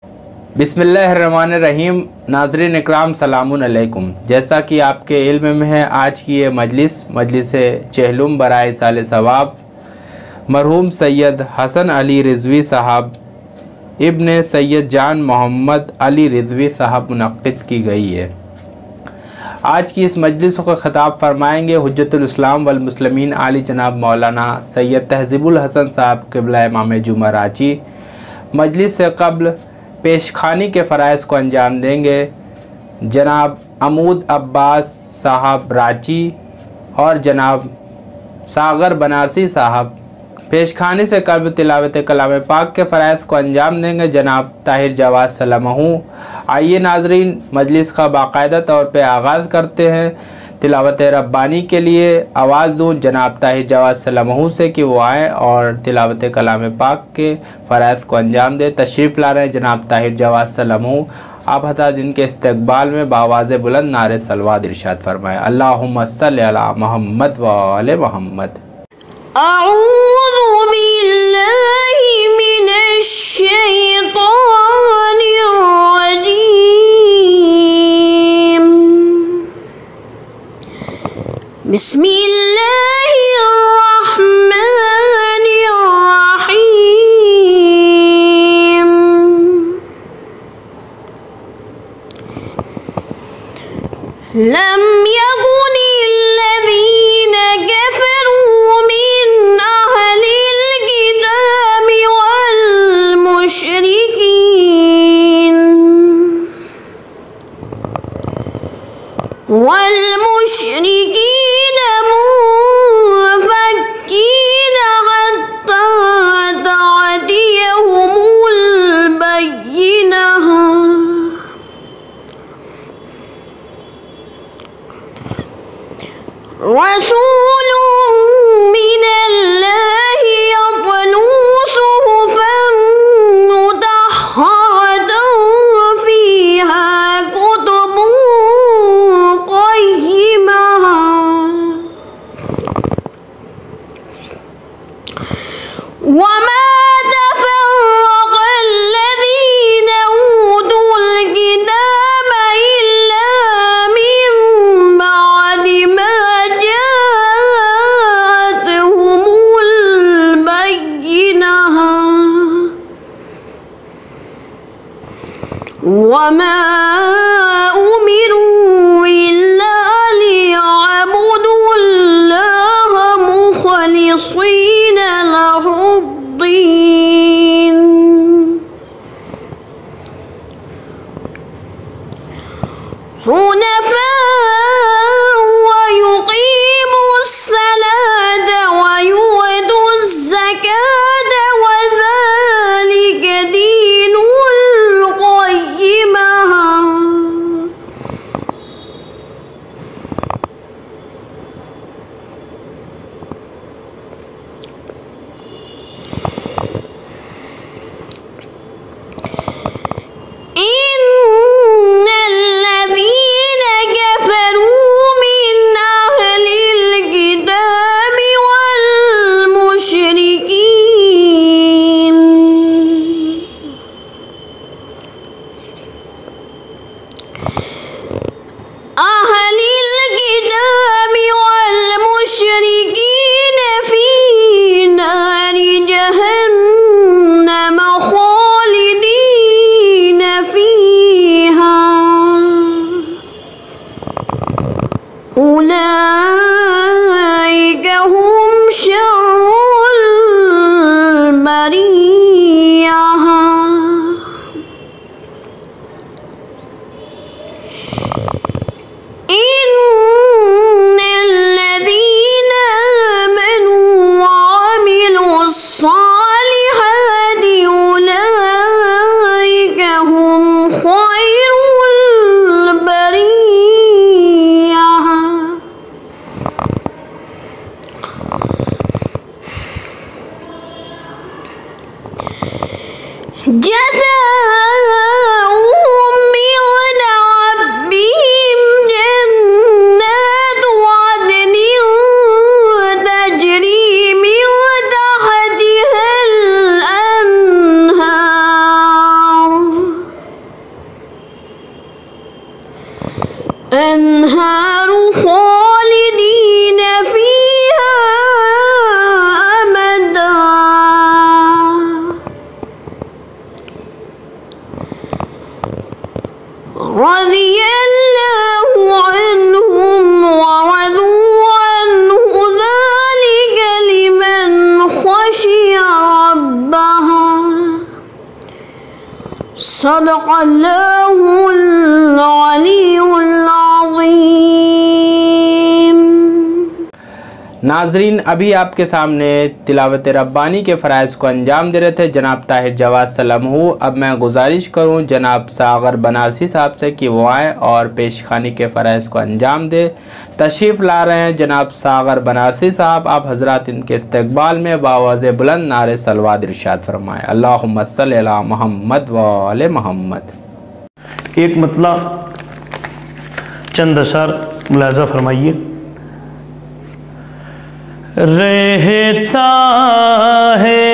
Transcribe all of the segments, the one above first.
बिस्मिल्लाहिर्रहमानिर्रहीम। नाज़रीन इकराम सलाम अलैकुम। जैसा कि आपके इल्म में है, आज की ये मजलिस चहलुम बराए साल सवाब मरहूम सैयद हसन अली रिज़वी साहब इब्न सैयद जान मोहम्मद अली रिज़वी साहब मुनक़्क़िद की गई है। आज की इस मजलिस को ख़िताब फरमाएंगे हुज्जतुल इस्लाम वल मुस्लिमीन आली जनाब मौलाना सैयद तहज़ीबुल हसन साहब क़िबला इमाम जुमा रांची। मजलिस से क़ब्ल पेशखानी के फ़राइज़ को अंजाम देंगे जनाब अमूद अब्बास साहब रांची और जनाब सागर बनारसी साहब। पेशखानी से क़ब्ल तिलावत कलाम पाक के फ़राइज़ को अंजाम देंगे जनाब ताहिर जवाद सलामहू। आइए नाज़रीन, मजलिस का बाकायदा तौर पे आगाज़ करते हैं। तिलावत रब्बानी के लिए आवाज़ दूँ जनाब ताहिर जवाद सलामहू से कि वो आएँ और तिलावत कलाम पाक के फ़राइज़ को अंजाम दे। तशरीफ़ ला रहे हैं जनाब ताहिर जवाद सलामहू। आप हज़रात इनके इस्तक़बाल में बावाज़ बुलंद नारे सलवात इरशाद फरमाएँ। अल्लाहुम्मा सल्लि अला मुहम्मद व आले मुहम्मद। अऊज़ु बिल्लाहि मिनश शैतानिर रजीम। बिस्मिल्लाहिर रहमानिर रहीम। लम यकुनिल लज़ीना कफ़रू मिन अहलिल किताबि वल मुशरिकीन मुनफ़क्कीन हत्ता तअतियहुमुल बय्यिनह। रसूलुम मिनल्लाहि यत्लू सुहुफ़न मुतहहरतन फ़ीहा कुतुबुन क़य्यिमह। वमा तफ़र्रक़ल लज़ीना ऊतुल किताब इल्ला मिन बअदि मा जाअतहुमुल बय्यिनह। वमा उमिरू इल्ला लियअबुदुल्लाह मुख़लिसीन लहुद्दीन। हुनफ़ाअ वयुक़ीमुस्सलात वयु'तुज़्ज़कात वज़ालिक दीनुल क़य्यिमह। इन्नल लज़ीना कफ़रू मिन अहलिल किताबि वल मुशरिकीन फ़ी नारि जहन्नम ख़ालिदीन फ़ीहा। उलाइका हुम शर्रुल बरिय्यह। इन्नल लज़ीना आमनू वअमिलुस्सालिहाति उलाइका हुम ख़ैरुल बरिय्यह। जज़ाउहुम मिन रब्बिहिम जन्नातु अदनिन तजरी मिन तहतिहल अन्हार رضي الله عنهم ورضوا عنه ذلك لمن خشي ربه صدق الله العلي العظيم۔ ناظرین، ابھی آپ کے سامنے تلاوت ربانی کے فرائض کو انجام دے رہے تھے جناب طاہر جواد سلمہ۔ اب میں گزارش کروں جناب ساغر بنارسی صاحب سے کہ وہ آئیں اور پیش خوانی کے فرائض کو انجام دے۔ تشریف لا رہے ہیں جناب ساغر بنارسی صاحب، آپ حضرات ان کے استقبال میں باواز بلند نعرے صلوات ارشاد فرمائیں۔ اللہم صلی علی محمد و آل محمد۔ ایک مطلع چند اشعار ملاحظہ فرمائیے۔ رہتا ہے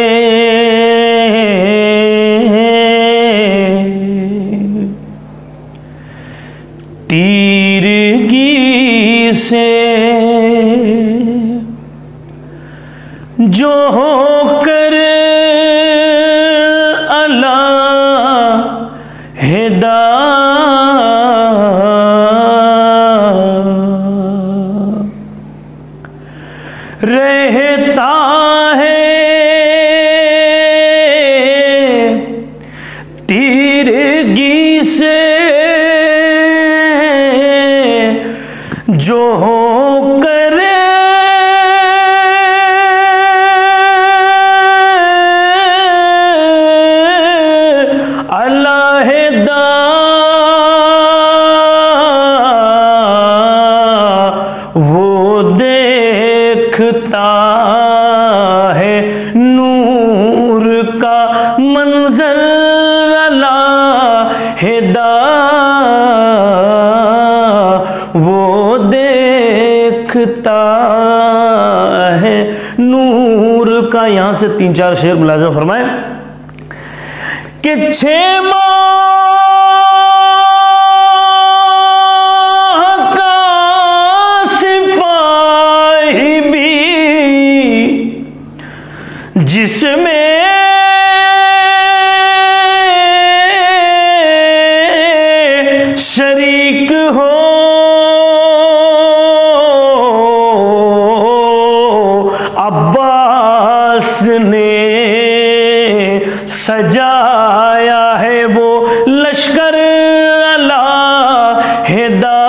تیرگی سے جو ہو کر علیحدہ رہتا ہے تیرگی سے جو ہو کر علیحدہ وہ دیکھتا ہے نور کا منظر علیحدہ وہ دیکھتا ہے نور کا۔ یہاں سے 3-4 شعر ملاحظہ فرمائیں کہ 6 ماہ کا سپاہی بھی جس میں شریک ہو عباس نے سجایا ہے وہ لشکر علیحدہ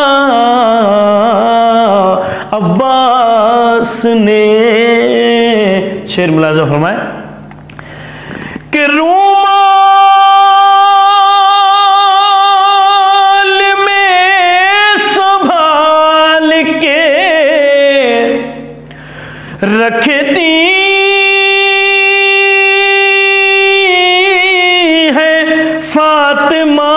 عباس نے۔ شعر ملاحظہ فرمائے کہ رومال میں سنبھال کے رکھتی ہے فاطمہ،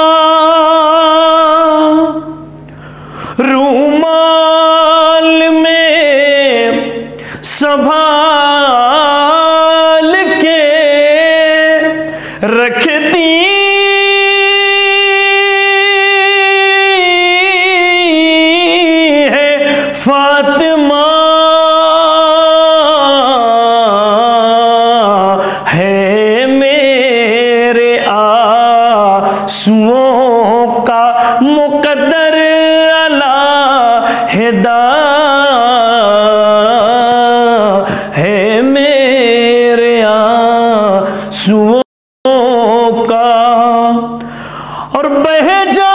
رومال میں سنبھال کے رکھتی ہے فاطمہ، ہے میرے آنسوؤں کا مقدر علیحدہ، ہے میرے آنسوؤں کا، اور بہہ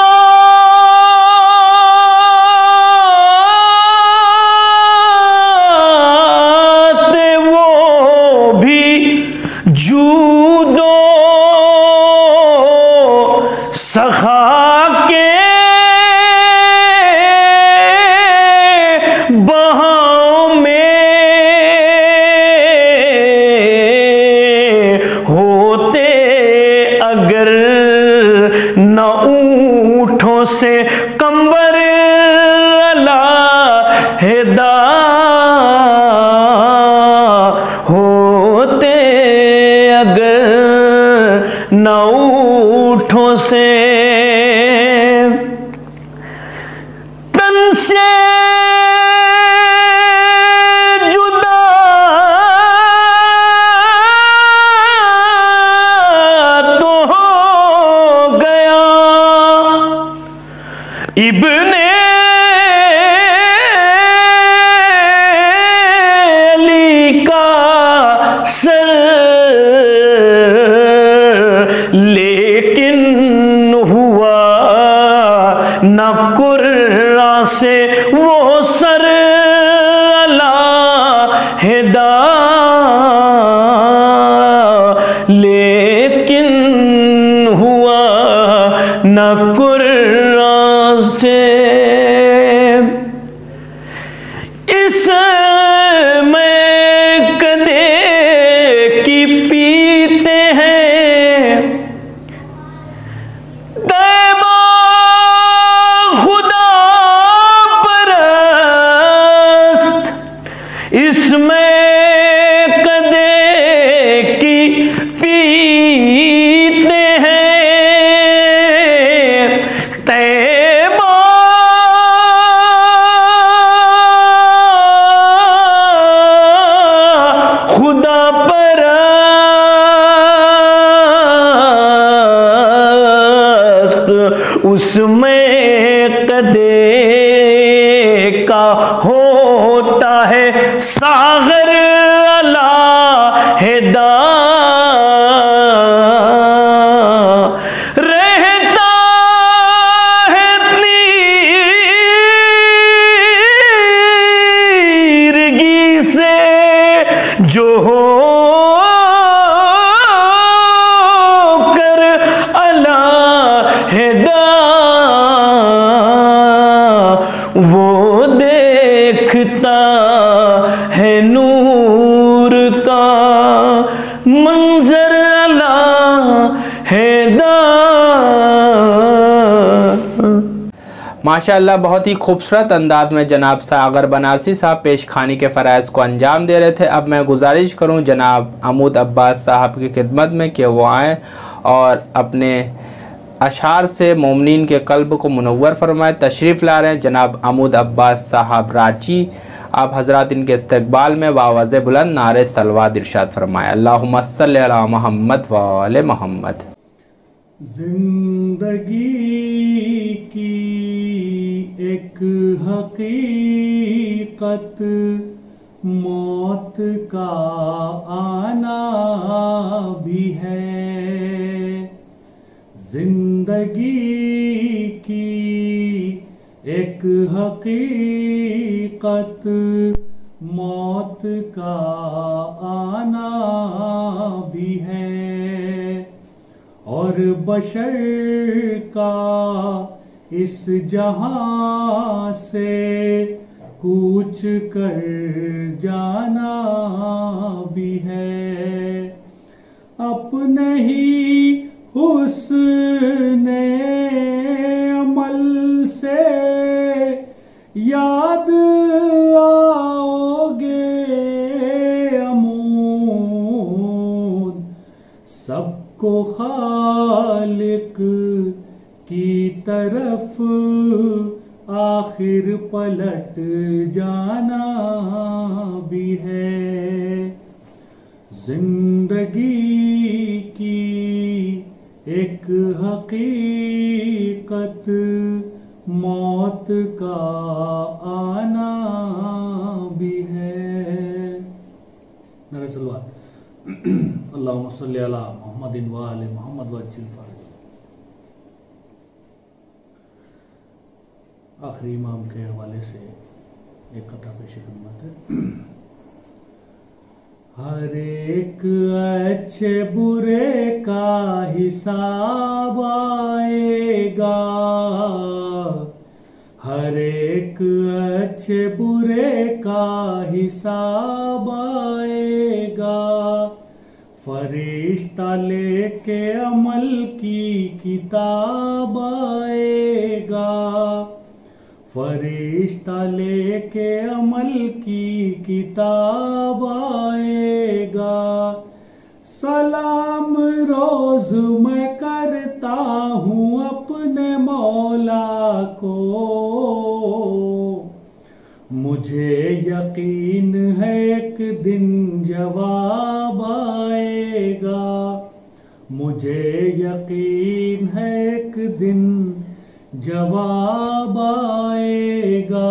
جاتے وہ بھی جود و سخا کے بہاؤ میں ہوتے اگر نہ اونٹوں سے کمبر علیحدہ، ہوتے اگر نہ اونٹوں سے تن سے جدا تو ہو گیا سے وہ سر علیحدہ، لیکن ہوا نہ قرآن سے۔ اس میں کدے کی پیتے ہیں طیبہ خدا پرست، اس میں کدے کی پیتے ہیں طیبہ خدا پرست، اس میں کدے کا ہوتا ہے ساغر علیحدہ، رہتا ہے تیرگی سے جو ہو کر علیحدہ، وہ دیکھتا ہے نور کا منظر علیحدہ۔ ماشاءاللہ بہت ہی خوبصورت انداز میں جناب ساغر بنارسی صاحب پیش خانی کے فرائض کو انجام دے رہے تھے۔ اب میں گزارش کروں جناب عمود عباس صاحب کی خدمت میں کہ وہ آئیں اور اپنے اشعار سے مومنین کے قلب کو منور فرمائے۔ تشریف لا رہے ہیں جناب عمود عباس صاحب رانچی، آپ حضرات ان کے استقبال میں باوز بلند نعرہ صلوات ارشاد فرمائے۔ اللہم صلی علی محمد و آل محمد۔ زندگی کی ایک حقیقت موت کا آنا بھی ہے، زندگی کی ایک حقیقت موت کا آنا بھی ہے، اور بشر کا اس جہاں سے کوچ کر جانا بھی ہے، اپنے ہی حسن عمل سے یاد آؤ گے عمود، سب کو خالق کی طرف آخر پلٹ جانا بھی ہے، زندگی کی ایک حقیقت موت کا آنا بھی ہے۔ نعرہ صلوات۔ اللہم صلی علی محمد و آل محمد وعجل فرجہ۔ آخری امام کے حوالے سے ایک قطعہ پیش خدمت ہے۔ ہر ایک اچھے برے کا حساب آئے گا، ہر ایک اچھے برے کا حساب آئے گا، فرشتہ لے کے عمل کی کتاب آئے گا، فرشتہ لے کے عمل کی کتاب آئے گا، سلام روز میں کرتا ہوں اپنے مولا کو، مجھے یقین ہے ایک دن جواب آئے گا، مجھے یقین ہے ایک دن جواب آئے گا،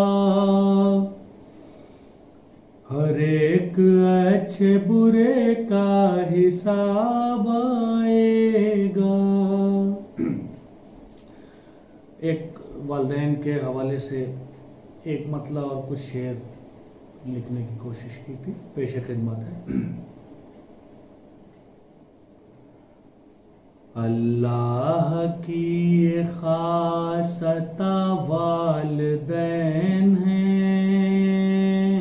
ہر ایک اچھے برے کا حساب آئے گا۔ ایک والدین کے حوالے سے ایک مطلب اور کچھ شعر لکھنے کی کوشش کی تھی، پیش خدمت ہے۔ اللہ کی یہ خاص عطا والدین ہیں،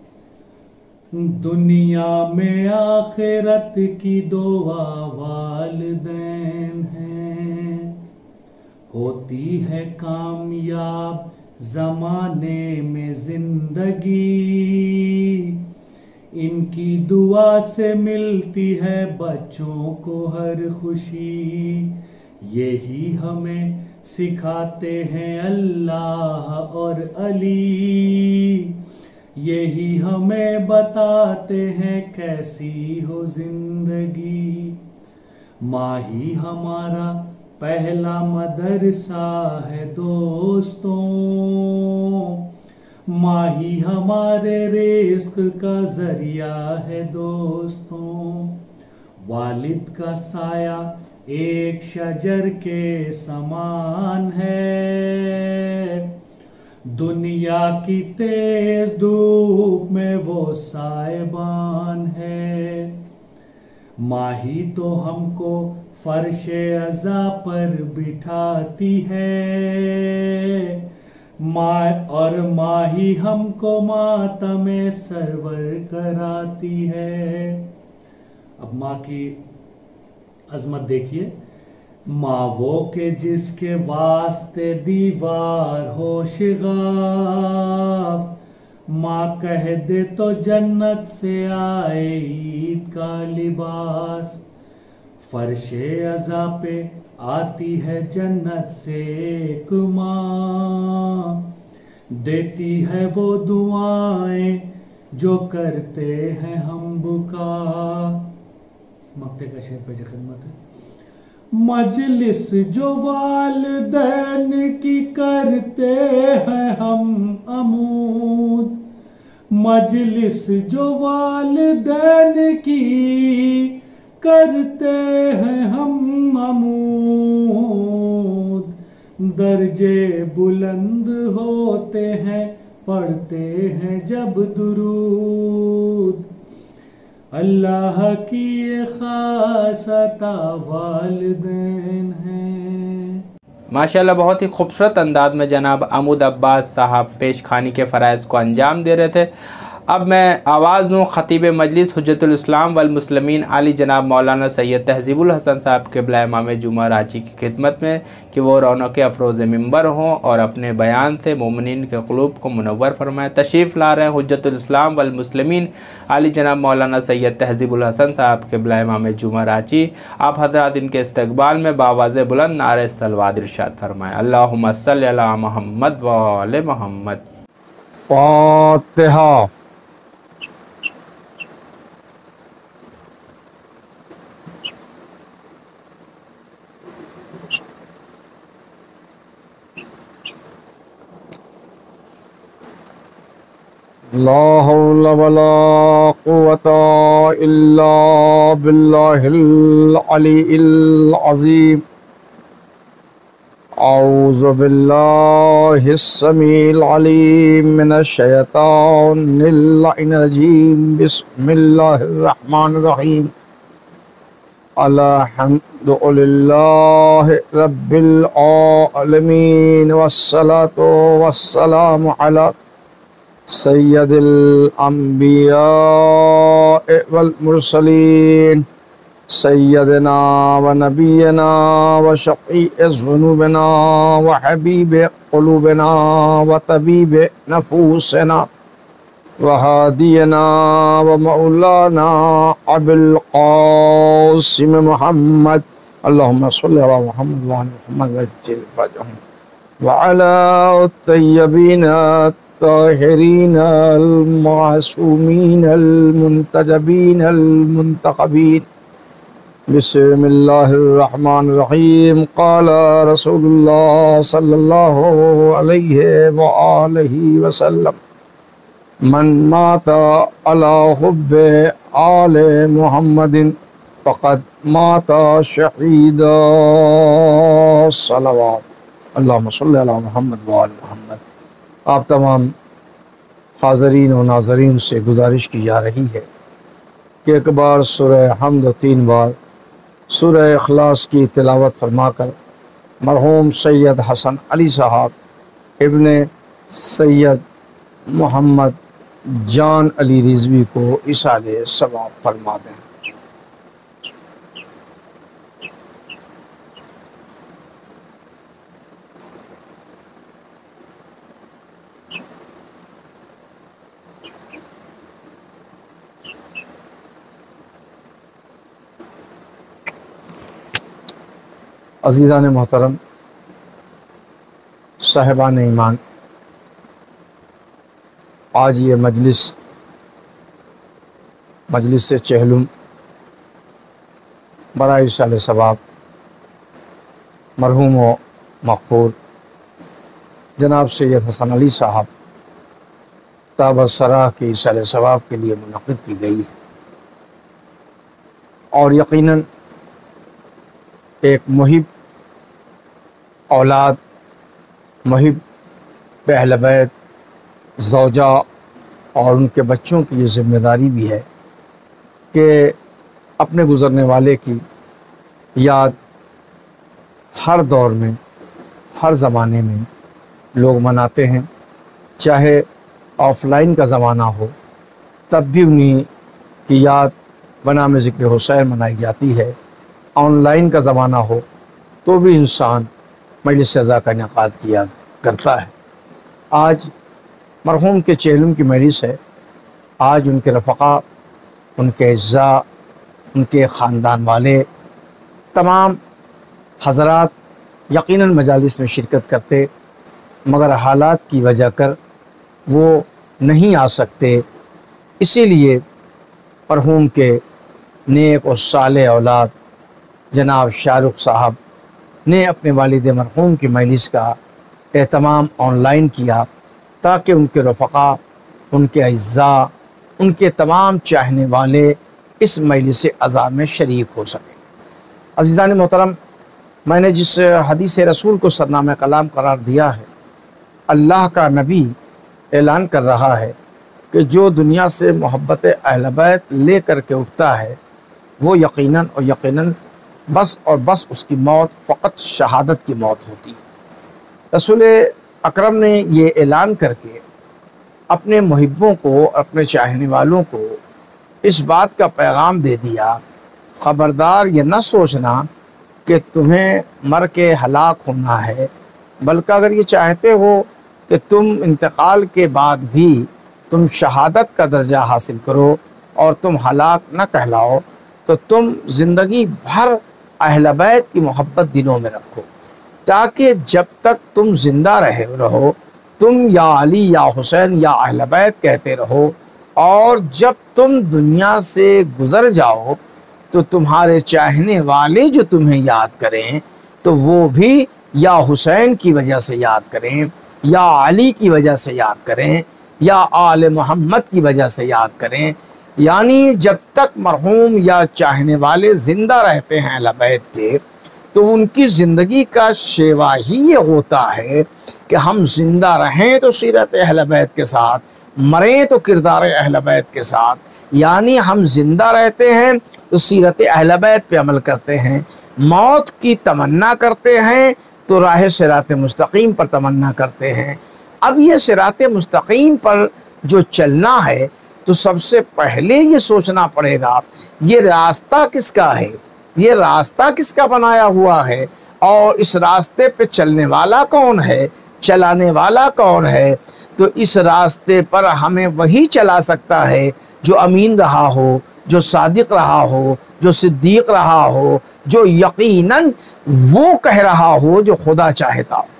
دنیا میں آخرت کی دعا والدین ہیں، ہوتی ہے کامیاب زمانے میں زندگی، ان کی دعا سے ملتی ہے بچوں کو ہر خوشی، یہی ہمیں سکھاتے ہیں اللہ اور علی، یہی ہمیں بتاتے ہیں کیسی ہو زندگی، ماہی ہمارا پہلا مدرسہ ہے دوستوں، ماہی ہمارے رزق کا ذریعہ ہے دوستوں، والد کا سایہ ایک شجر کے سمان ہے، دنیا کی تیز دھوپ میں وہ سائبان ہے، ماہی تو ہم کو فرش عزا پر بٹھاتی ہے، اور ماہی ہم کو ماتم سرور کراتی ہے۔ اب ماں کی عظمت دیکھیے، ماں وہ کہ جس کے واسطے دیوار ہو شگاف، ماں کہہ دے تو جنت سے آئے عید کا لباس، فرش عزا پہ آتی ہے جنت سے ایک ماں، دیتی ہے وہ دعائیں جو کرتے ہیں ہم بکا۔ مقطع کا شعر پیش خدمت ہے۔ مجلس جو والدین کی کرتے ہیں ہم عمود، مجلس جو والدین کی کرتے ہیں ہم عمود، درجے بلند ہوتے ہیں پڑھتے ہیں جب درود، اللہ کی خاص عطا والدین ہیں۔ ماشاءاللہ بہت ہی خوبصورت انداز میں جناب عمود عباس صاحب پیش خوانی کے فرائض کو انجام دے رہے تھے۔ اب میں آواز دوں خطیب مجلس حجت الاسلام والمسلمین علی جناب مولانا سید تہذیب الحسن صاحب قبلہ امام جمعہ راچی کی خدمت میں کہ وہ رونق افروز ممبر ہوں اور اپنے بیان سے مومنین کے قلوب کو منور فرمائیں۔ تشریف لا رہے ہیں حجت الاسلام والمسلمین علی جناب مولانا سید تہذیب الحسن صاحب قبلہ امام جمعہ راچی۔ آپ حضرات ان کے استقبال میں بآواز بلند نعرہ صلوات ارشاد فرمائیں۔ اللہم صلی علی محمد و آل محمد۔ فاتحہ۔ لا حول ولا قوة إلا بالله العلي العظيم۔ أعوذ بالله السميع العليم من الشيطان اللعين الرجيم، بسم الله الرحمن الرحيم، الحمد لله رب العالمين، والصلاة والسلام على سید الانبیاء والمرسلین، سیدنا و نبینا و شفیع ذنوبنا و حبیب قلوبنا و طبیب نفوسنا و ہادینا و مولانا ابی القاسم محمد، اللہم صلی علی محمد و آل محمد وعجل فرجهم وعلى الطیبین الطاہرین المعصومین المنتجبین المنتخبین۔ بسم اللہ الرحمن الرحیم۔ قال رسول اللہ صلی اللہ علیہ وآلہ وسلم، من مات علی حب آل محمد فقد مات شہیدا۔ صلوات اللہم صلی علی محمد وآل محمد۔ آپ تمام حاضرین و ناظرین سے گزارش کی جا رہی ہے کہ ایک بار سورہ حمد و 3 بار سورہ اخلاص کی تلاوت فرما کر مرحوم سید حسن علی صاحب ابن سید محمد جان علی رضوی کو ایصال ثواب فرما دیں۔ عزیزان محترم، صاحبان ایمان، آج یہ مجلس سے چہلم برائے ایصال ثواب مرحوم و مغفور جناب سید حسن علی صاحب تاب السراء کی ایصال ثواب کے لیے منعقد کی گئی ہے، اور یقیناً ایک محب اولاد، محب اہل بیت، زوجہ اور ان کے بچوں کی یہ ذمہ داری بھی ہے کہ اپنے گزرنے والے کی یاد ہر دور میں، ہر زمانے میں لوگ مناتے ہیں، چاہے آف لائن کا زمانہ ہو تب بھی انہی کی یاد بنام ذکر حسین منائی جاتی ہے، آن لائن کا زمانہ ہو تو بھی انسان مجلس عزا کا انعقاد کیا کرتا ہے۔ آج مرحوم کے چہلم کی مجلس ہے، آج ان کے رفقا، ان کے اعزاء، ان کے خاندان والے، تمام حضرات یقیناً مجالس میں شرکت کرتے مگر حالات کی وجہ کر وہ نہیں آ سکتے، اسی لیے مرحوم کے نیک اور صالح اولاد جناب شاہ رخ صاحب نے اپنے والد مرحوم کی مجلس کا اہتمام آن لائن کیا تاکہ ان کے رفقا، ان کے اعزاء، ان کے تمام چاہنے والے اس مجلس عزا میں شریک ہو سکیں۔ عزیزان محترم، میں نے جس حدیث رسول کو سرنامہ کلام قرار دیا ہے، اللہ کا نبی اعلان کر رہا ہے کہ جو دنیا سے محبت اہل بیت لے کر کے اٹھتا ہے وہ یقیناً اور یقیناً بس اور بس اس کی موت فقط شہادت کی موت ہوتی ہے۔ رسول اکرم نے یہ اعلان کر کے اپنے محبوں کو، اپنے چاہنے والوں کو اس بات کا پیغام دے دیا، خبردار یہ نہ سوچنا کہ تمہیں مر کے ہلاک ہونا ہے، بلکہ اگر یہ چاہتے ہو کہ تم انتقال کے بعد بھی تم شہادت کا درجہ حاصل کرو اور تم ہلاک نہ کہلاؤ تو تم زندگی بھر اہل بیت کی محبت دلوں میں رکھو، تاکہ جب تک تم زندہ رہو تم یا علی یا حسین یا اہل بیت کہتے رہو، اور جب تم دنیا سے گزر جاؤ تو تمہارے چاہنے والے جو تمہیں یاد کریں تو وہ بھی یا حسین کی وجہ سے یاد کریں، یا علی کی وجہ سے یاد کریں، یا آل محمد کی وجہ سے یاد کریں۔ یعنی جب تک مرحوم یا چاہنے والے زندہ رہتے ہیں اہل بیت کے تو ان کی زندگی کا شیوا ہی یہ ہوتا ہے کہ ہم زندہ رہیں تو سیرت اہل بیت کے ساتھ، مریں تو کردار اہل بیت کے ساتھ، یعنی ہم زندہ رہتے ہیں تو سیرت اہل بیت پہ عمل کرتے ہیں، موت کی تمنا کرتے ہیں تو راہ صراط مستقیم پر تمنا کرتے ہیں۔ اب یہ صراط مستقیم پر جو چلنا ہے تو سب سے پہلے یہ سوچنا پڑے گا یہ راستہ کس کا ہے، یہ راستہ کس کا بنایا ہوا ہے، اور اس راستے پہ چلنے والا کون ہے، چلانے والا کون ہے۔ تو اس راستے پر ہمیں وہی چلا سکتا ہے جو امین رہا ہو، جو صادق رہا ہو، جو صدیق رہا ہو، جو یقیناً وہ کہہ رہا ہو جو خدا چاہتا ہو۔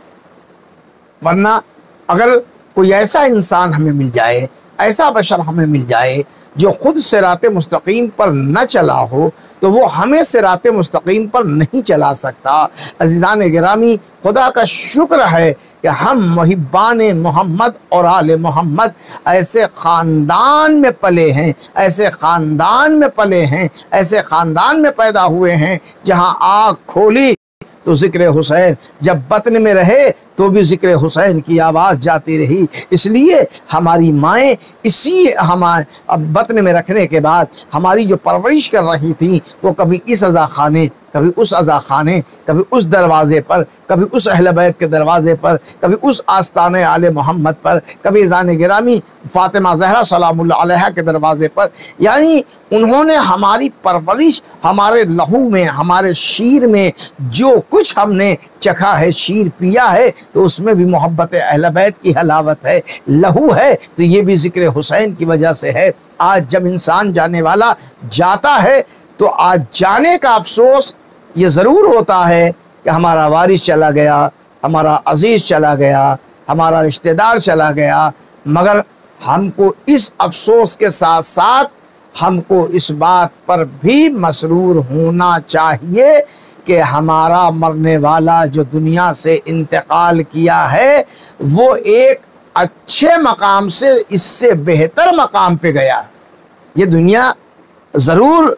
ورنہ اگر کوئی ایسا انسان ہمیں مل جائے، ایسا بشر ہمیں مل جائے جو خود صراط مستقیم پر نہ چلا ہو تو وہ ہمیں صراط مستقیم پر نہیں چلا سکتا۔ عزیزان گرامی، خدا کا شکر ہے کہ ہم محبان محمد اور آل محمد ایسے خاندان میں پلے ہیں، ایسے خاندان میں پلے ہیں، ایسے خاندان میں پیدا ہوئے ہیں جہاں آنکھ کھولی تو ذکر حسین، جب بطن میں رہے تو بھی ذکر حسین کی آواز جاتی رہی۔ اس لیے ہماری مائیں اسی ہمارے بطن میں رکھنے کے بعد ہماری جو پرورش کر رہی تھیں وہ کبھی اس عزا خانے، کبھی اس عزا خانے، کبھی اس دروازے پر، کبھی اس اہل بیت کے دروازے پر، کبھی اس آستانِ آل محمد پر، کبھی زان گرامی فاطمہ زہرا سلام اللہ علیہا کے دروازے پر، یعنی انہوں نے ہماری پرورش، ہمارے لہو میں، ہمارے شیر میں جو کچھ ہم نے چکھا ہے، شیر پیا ہے، تو اس میں بھی محبت اہل بیت کی حلاوت ہے، لہو ہے، تو یہ بھی ذکر حسین کی وجہ سے ہے۔ آج جب انسان جانے والا جاتا ہے تو آج جانے کا افسوس یہ ضرور ہوتا ہے کہ ہمارا وارث چلا گیا، ہمارا عزیز چلا گیا، ہمارا رشتہ دار چلا گیا، مگر ہم کو اس افسوس کے ساتھ ساتھ ہم کو اس بات پر بھی مسرور ہونا چاہیے کہ ہمارا مرنے والا جو دنیا سے انتقال کیا ہے وہ ایک اچھے مقام سے اس سے بہتر مقام پہ گیا۔ یہ دنیا ضرور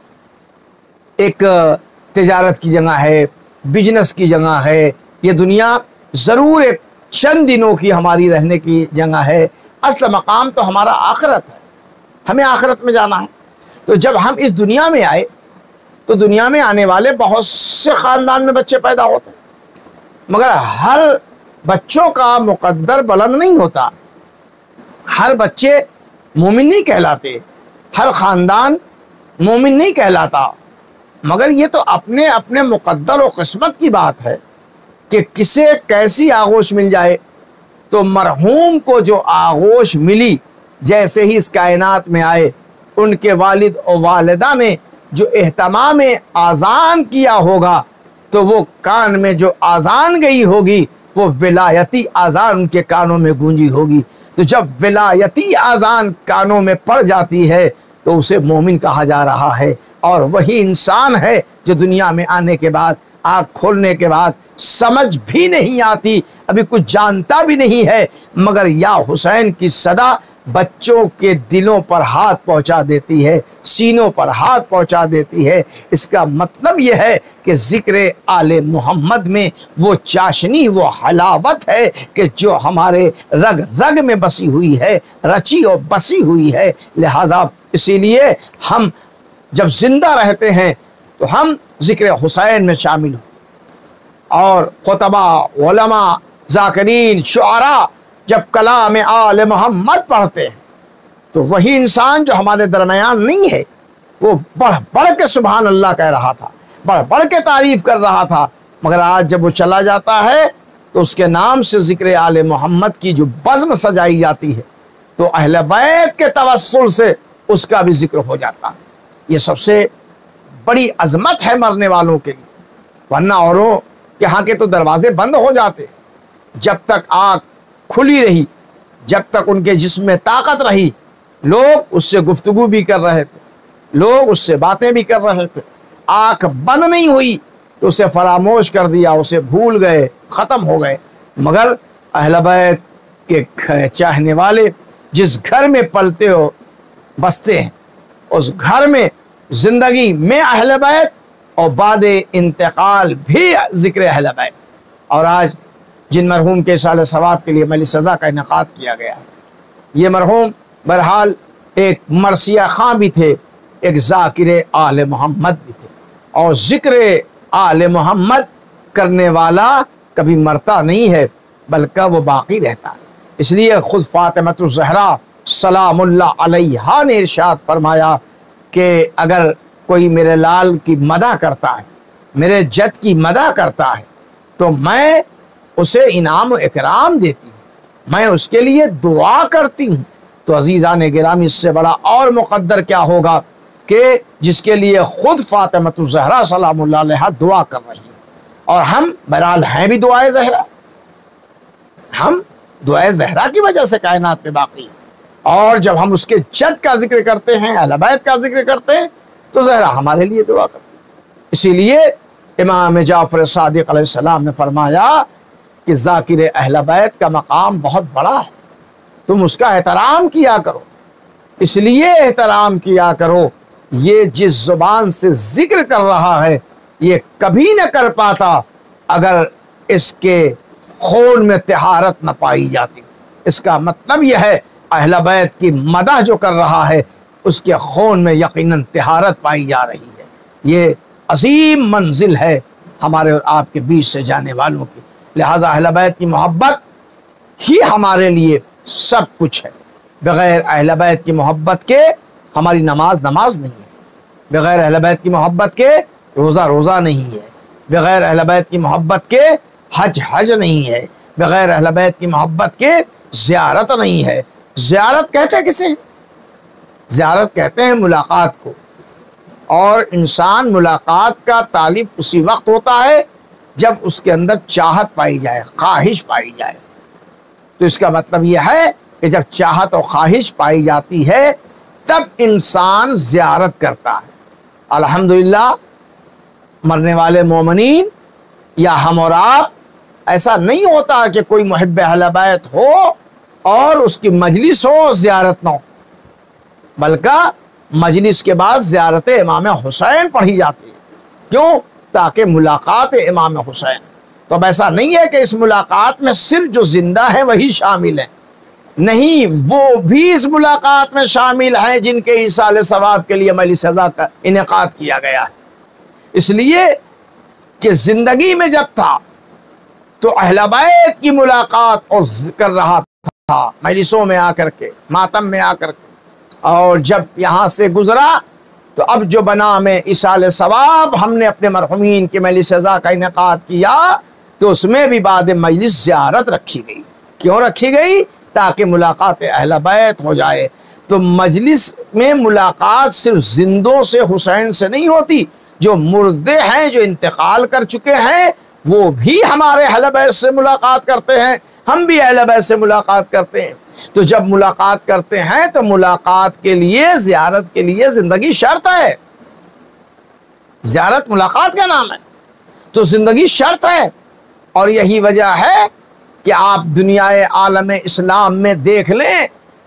ایک تجارت کی جگہ ہے، بزنس کی جگہ ہے، یہ دنیا ضرور ایک چند دنوں کی ہماری رہنے کی جگہ ہے، اصل مقام تو ہمارا آخرت ہے، ہمیں آخرت میں جانا ہے۔ تو جب ہم اس دنیا میں آئے تو دنیا میں آنے والے بہت سے خاندان میں بچے پیدا ہوتے ہیں، مگر ہر بچوں کا مقدر بلند نہیں ہوتا، ہر بچے مومن نہیں کہلاتے، ہر خاندان مومن نہیں کہلاتا، مگر یہ تو اپنے اپنے مقدر و قسمت کی بات ہے کہ کسے کیسی آغوش مل جائے۔ تو مرحوم کو جو آغوش ملی جیسے ہی اس کائنات میں آئے، ان کے والد و والدہ نے جو اہتمام آذان کیا ہوگا تو وہ کان میں جو آذان گئی ہوگی وہ ولایتی آذان ان کے کانوں میں گونجی ہوگی۔ تو جب ولایتی آذان کانوں میں پڑ جاتی ہے تو اسے مومن کہا جا رہا ہے، اور وہی انسان ہے جو دنیا میں آنے کے بعد، آنکھ کھولنے کے بعد سمجھ بھی نہیں آتی، ابھی کچھ جانتا بھی نہیں ہے، مگر یا حسین کی صدا بچوں کے دلوں پر ہاتھ پہنچا دیتی ہے، سینوں پر ہاتھ پہنچا دیتی ہے۔ اس کا مطلب یہ ہے کہ ذکر آل محمد میں وہ چاشنی، وہ حلاوت ہے کہ جو ہمارے رگ رگ میں بسی ہوئی ہے، رچی اور بسی ہوئی ہے۔ لہٰذا اسی لیے ہم جب زندہ رہتے ہیں تو ہم ذکر حسین میں شامل ہوں، اور خطبہ، علماء، ذاکرین، شعراء جب کلام آل محمد پڑھتے ہیں تو وہی انسان جو ہمارے درمیان نہیں ہے وہ بڑھ بڑھ کے سبحان اللہ کہہ رہا تھا، بڑھ بڑھ کے تعریف کر رہا تھا، مگر آج جب وہ چلا جاتا ہے تو اس کے نام سے ذکر آل محمد کی جو بزم سجائی جاتی ہے تو اہل بیت کے توسل سے اس کا بھی ذکر ہو جاتا ہے۔ یہ سب سے بڑی عظمت ہے مرنے والوں کے لیے، ورنہ اوروں یہاں کے تو دروازے بند ہو جاتے۔ جب تک آنکھ کھلی رہی، جب تک ان کے جسم میں طاقت رہی، لوگ اس سے گفتگو بھی کر رہے تھے، لوگ اس سے باتیں بھی کر رہے تھے۔ آنکھ بند نہیں ہوئی تو اسے فراموش کر دیا، اسے بھول گئے، ختم ہو گئے۔ مگر اہل بیت کے چاہنے والے جس گھر میں پلتے ہو بستے ہیں، اس گھر میں زندگی میں اہل بیت اور بعد انتقال بھی ذکر اہل بیت۔ اور آج جن مرحوم کے اصالہ ثواب کے لیے مجلس رضا کا انعقاد کیا گیا، یہ مرحوم بہرحال ایک مرثیہ خواں بھی تھے، ایک ذاکر آل محمد بھی تھے، اور ذکر آل محمد کرنے والا کبھی مرتا نہیں ہے بلکہ وہ باقی رہتا ہے۔ اس لیے خود فاطمۃ الزہرا سلام اللہ علیہا نے ارشاد فرمایا کہ اگر کوئی میرے لال کی مدح کرتا ہے، میرے جد کی مدح کرتا ہے تو میں اسے انعام و اکرام دیتی ہوں، میں اس کے لیے دعا کرتی ہوں۔ تو عزیزان گرامی اس سے بڑا اور مقدر کیا ہوگا کہ جس کے لیے خود فاطمۃ الزہرا سلام اللہ علیہا دعا کر رہی ہے، اور ہم بہرحال ہیں بھی دعائے زہرا، ہم دعائے زہرا کی وجہ سے کائنات میں باقی ہیں۔ اور جب ہم اس کے جد کا ذکر کرتے ہیں، اہل بیت کا ذکر کرتے ہیں، تو زہرا ہمارے لیے دعا کرتی ہے۔ اسی لیے امام جعفر صادق علیہ السلام نے فرمایا کہ ذاکر اہل بیت کا مقام بہت بڑا ہے، تم اس کا احترام کیا کرو۔ اس لیے احترام کیا کرو، یہ جس زبان سے ذکر کر رہا ہے یہ کبھی نہ کر پاتا اگر اس کے خون میں طہارت نہ پائی جاتی۔ اس کا مطلب یہ ہے اہل بیت کی مدح جو کر رہا ہے اس کے خون میں یقیناً طہارت پائی جا رہی ہے۔ یہ عظیم منزل ہے ہمارے اور آپ کے بیچ سے جانے والوں کی، لہٰذا اہل بیت کی محبت ہی ہمارے لیے سب کچھ ہے۔ بغیر اہل بیت کی محبت کے ہماری نماز نماز نہیں ہے، بغیر اہل بیت کی محبت کے روزہ روزہ نہیں ہے، بغیر اہل بیت کی محبت کے حج حج نہیں ہے، بغیر اہل بیت کی محبت کے زیارت نہیں ہے۔ زیارت کہتے ہیں کسے؟ زیارت کہتے ہیں ملاقات کو، اور انسان ملاقات کا طالب اسی وقت ہوتا ہے جب اس کے اندر چاہت پائی جائے، خواہش پائی جائے۔ تو اس کا مطلب یہ ہے کہ جب چاہت اور خواہش پائی جاتی ہے تب انسان زیارت کرتا ہے۔ الحمدللہ مرنے والے مومنین یا ہم اور آپ ایسا نہیں ہوتا کہ کوئی محب اہل بیت ہو اور اس کی مجلس ہو زیارت نہ ہو، بلکہ مجلس کے بعد زیارت امام حسین پڑھی جاتی ہے۔ کیوں؟ تاکہ ملاقات امام حسین۔ تو اب ایسا نہیں ہے کہ اس ملاقات میں صرف جو زندہ ہیں وہی شامل ہیں، نہیں، وہ بھی اس ملاقات میں شامل ہیں جن کے ایصال ثواب کے لیے مجلس عزا کا انعقاد کیا گیا ہے۔ اس لیے کہ زندگی میں جب تھا تو اہل بیت کی ملاقات اور کر رہا تھا مجلسوں میں آ کر کے، ماتم میں آ کر کے، اور جب یہاں سے گزرا تو اب جو بنا میں ایصال ثواب ہم نے اپنے مرحومین کی مجلس عزا کا انعقاد کیا تو اس میں بھی بعد مجلس زیارت رکھی گئی۔ کیوں رکھی گئی؟ تاکہ ملاقات اہل بیت ہو جائے۔ تو مجلس میں ملاقات صرف زندوں سے حسین سے نہیں ہوتی، جو مردے ہیں، جو انتقال کر چکے ہیں، وہ بھی ہمارے اہل بیت سے ملاقات کرتے ہیں، ہم بھی اہل بیت سے ملاقات کرتے ہیں۔ تو جب ملاقات کرتے ہیں تو ملاقات کے لیے، زیارت کے لیے زندگی شرط ہے۔ زیارت ملاقات کا نام ہے، تو زندگی شرط ہے۔ اور یہی وجہ ہے کہ آپ دنیائے عالم اسلام میں دیکھ لیں،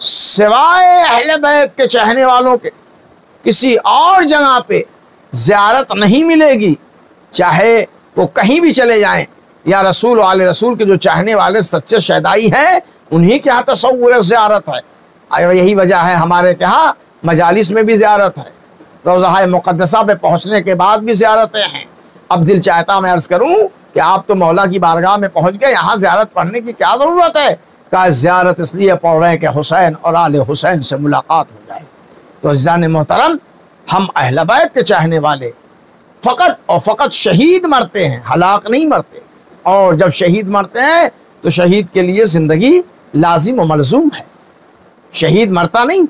سوائے اہل بیت کے چاہنے والوں کے کسی اور جگہ پہ زیارت نہیں ملے گی، چاہے وہ کہیں بھی چلے جائیں۔ یا رسول و آل رسول کے جو چاہنے والے سچے شیدائی ہیں انہی کے ہاں تصور زیارت ہے۔ یہی وجہ ہے ہمارے یہاں مجالس میں بھی زیارت ہے، روضہ مقدسہ پہ پہنچنے کے بعد بھی زیارتیں ہیں۔ اب دل چاہتا میں عرض کروں کہ آپ تو مولا کی بارگاہ میں پہنچ گئے، یہاں زیارت پڑھنے کی کیا ضرورت ہے؟ کہ زیارت اس لیے پڑھ رہے ہیں کہ حسین اور آل حسین سے ملاقات ہو جائے۔ تو عزیزان محترم، ہم اہل بیت کے چاہنے والے فقط اور فقط شہید مرتے ہیں، ہلاک نہیں مرتے۔ اور جب شہید مرتے ہیں تو شہید کے لیے زندگی لازم و ملزوم ہے، شہید مرتا نہیں،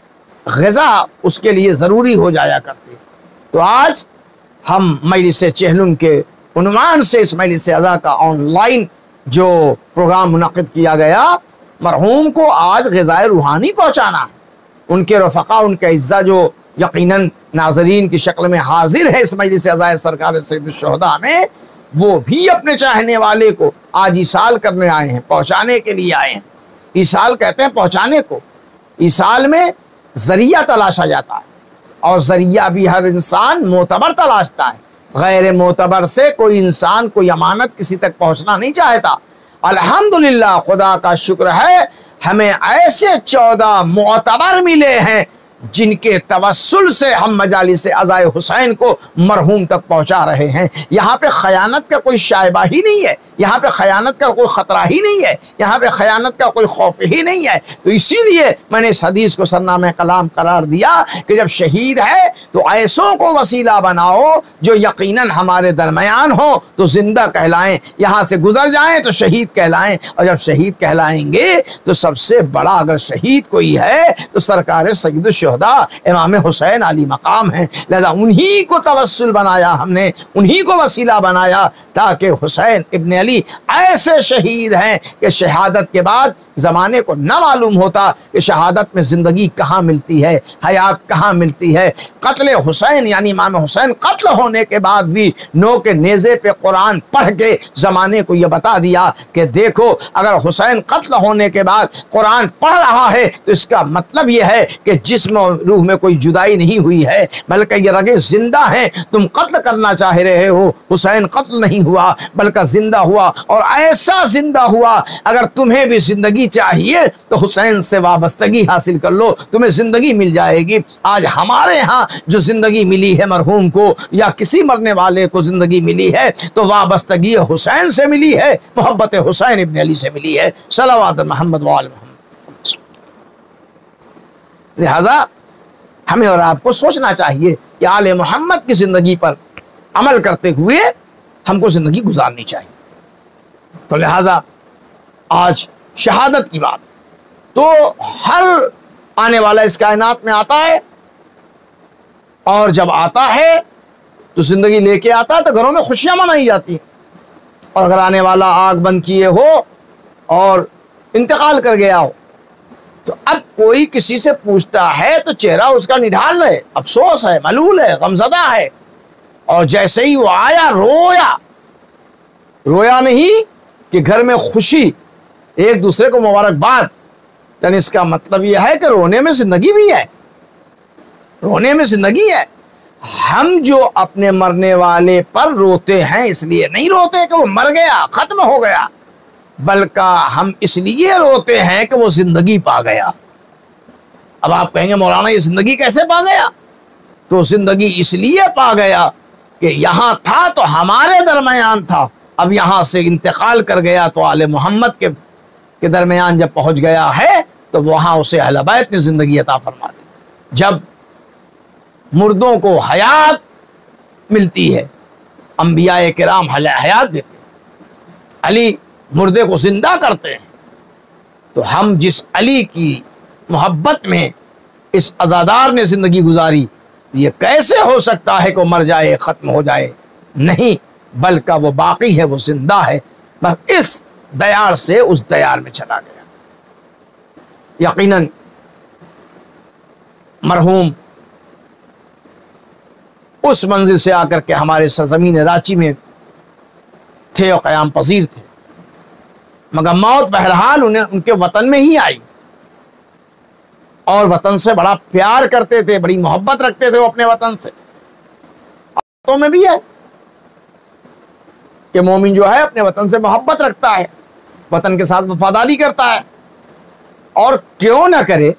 غذا اس کے لیے ضروری ہو جایا کرتی۔ تو آج ہم مجلس چہلم کے عنوان سے اس مجلس عزا کا آن لائن جو پروگرام منعقد کیا گیا، مرحوم کو آج غذائے روحانی پہنچانا ہے۔ ان کے رفقا، ان کے اعزا جو یقیناً ناظرین کی شکل میں حاضر ہے اس مجلس عزا سرکار سید الشہداء میں، وہ بھی اپنے چاہنے والے کو آج ایصال کرنے آئے ہیں، پہنچانے کے لیے آئے ہیں۔ ایصال کہتے ہیں پہنچانے کو۔ ایصال میں ذریعہ تلاشا جاتا ہے، اور ذریعہ بھی ہر انسان معتبر تلاشتا ہے۔ غیر معتبر سے کوئی انسان کوئی امانت کسی تک پہنچنا نہیں چاہتا۔ الحمدللہ، خدا کا شکر ہے، ہمیں ایسے 14 معتبر ملے ہیں جن کے توسل سے ہم مجالس عزائے حسین کو مرحوم تک پہنچا رہے ہیں۔ یہاں پہ خیانت کا کوئی شائبہ ہی نہیں ہے، یہاں پہ خیانت کا کوئی خطرہ ہی نہیں ہے، یہاں پہ خیانت کا کوئی خوف ہی نہیں ہے۔ تو اسی لیے میں نے اس حدیث کو سرنامہ کلام قرار دیا کہ جب شہید ہے تو ایسوں کو وسیلہ بناؤ جو یقیناً ہمارے درمیان ہوں تو زندہ کہلائیں، یہاں سے گزر جائیں تو شہید کہلائیں، اور جب شہید کہلائیں گے تو سب سے بڑا اگر شہید کوئی ہے تو سرکار سید الشہداء امام حسین علی مقام ہیں۔ لہذا انہی کو توسل بنایا ہم نے، انہی کو وسیلہ بنایا، تاکہ حسین ابن علی ایسے شہید ہیں کہ شہادت کے بعد زمانے کو نہ معلوم ہوتا کہ شہادت میں زندگی کہاں ملتی ہے، حیات کہاں ملتی ہے۔ قتل حسین یعنی امام حسین قتل ہونے کے بعد بھی نو کے نیزے پہ قرآن پڑھ کے زمانے کو یہ بتا دیا کہ دیکھو، اگر حسین قتل ہونے کے بعد قرآن پڑھ رہا ہے تو اس کا مطلب یہ ہے کہ جسم اور روح میں کوئی جدائی نہیں ہوئی ہے، بلکہ یہ رگیں زندہ ہیں۔ تم قتل کرنا چاہ رہے ہو، حسین قتل نہیں ہوا بلکہ زندہ ہوا، اور ایسا زندہ ہوا اگر تمہیں بھی زندگی چاہیے تو حسین سے وابستگی حاصل کر لو، تمہیں زندگی مل جائے گی۔ آج ہمارے ہاں جو زندگی ملی ہے مرحوم کو یا کسی مرنے والے کو زندگی ملی ہے تو وابستگی حسین سے ملی ہے، محبت حسین ابن علی سے ملی ہے، صلوات محمد وآل محمد۔ لہذا ہمیں اور آپ کو سوچنا چاہیے کہ آل محمد کی زندگی پر عمل کرتے ہوئے ہم کو زندگی گزارنی چاہیے۔ تو لہذا آج شہادت کی بات تو ہر آنے والا اس کائنات میں آتا ہے، اور جب آتا ہے تو زندگی لے کے آتا ہے تو گھروں میں خوشیاں منائی جاتی ہیں، اور اگر آنے والا آگ بند کیے ہو اور انتقال کر گیا ہو تو اب کوئی کسی سے پوچھتا ہے تو چہرہ اس کا نڈھال ہے، افسوس ہے، ملول ہے، غمزدہ ہے، اور جیسے ہی وہ آیا رویا نہیں کہ گھر میں خوشی، ایک دوسرے کو مبارکباد، یعنی اس کا مطلب یہ ہے کہ رونے میں زندگی بھی ہے، رونے میں زندگی ہے۔ ہم جو اپنے مرنے والے پر روتے ہیں اس لیے نہیں روتے کہ وہ مر گیا، ختم ہو گیا، بلکہ ہم اس لیے روتے ہیں کہ وہ زندگی پا گیا۔ اب آپ کہیں گے مولانا یہ زندگی کیسے پا گیا؟ تو زندگی اس لیے پا گیا کہ یہاں تھا تو ہمارے درمیان تھا، اب یہاں سے انتقال کر گیا تو آل محمد کے درمیان جب پہنچ گیا ہے تو وہاں اسے اہل بیت نے زندگی عطا فرما دی۔ جب مردوں کو حیات ملتی ہے، انبیاء کرام حیات دیتے ہیں، علی مردے کو زندہ کرتے ہیں، تو ہم جس علی کی محبت میں اس عزادار نے زندگی گزاری، یہ کیسے ہو سکتا ہے کہ وہ مر جائے، ختم ہو جائے؟ نہیں، بلکہ وہ باقی ہے، وہ زندہ ہے، بس اس دیار سے اس دیار میں چلا گیا۔ یقیناً مرحوم اس منزل سے آ کر کے ہمارے سرزمین راچی میں تھے اور قیام پذیر تھے، مگر موت بہرحال ان کے وطن میں ہی آئی، اور وطن سے بڑا پیار کرتے تھے، بڑی محبت رکھتے تھے وہ اپنے وطن سے۔ تو میں بھی ہے کہ مومن جو ہے اپنے وطن سے محبت رکھتا ہے، وطن کے ساتھ وفاداری کرتا ہے، اور کیوں نہ کرے؟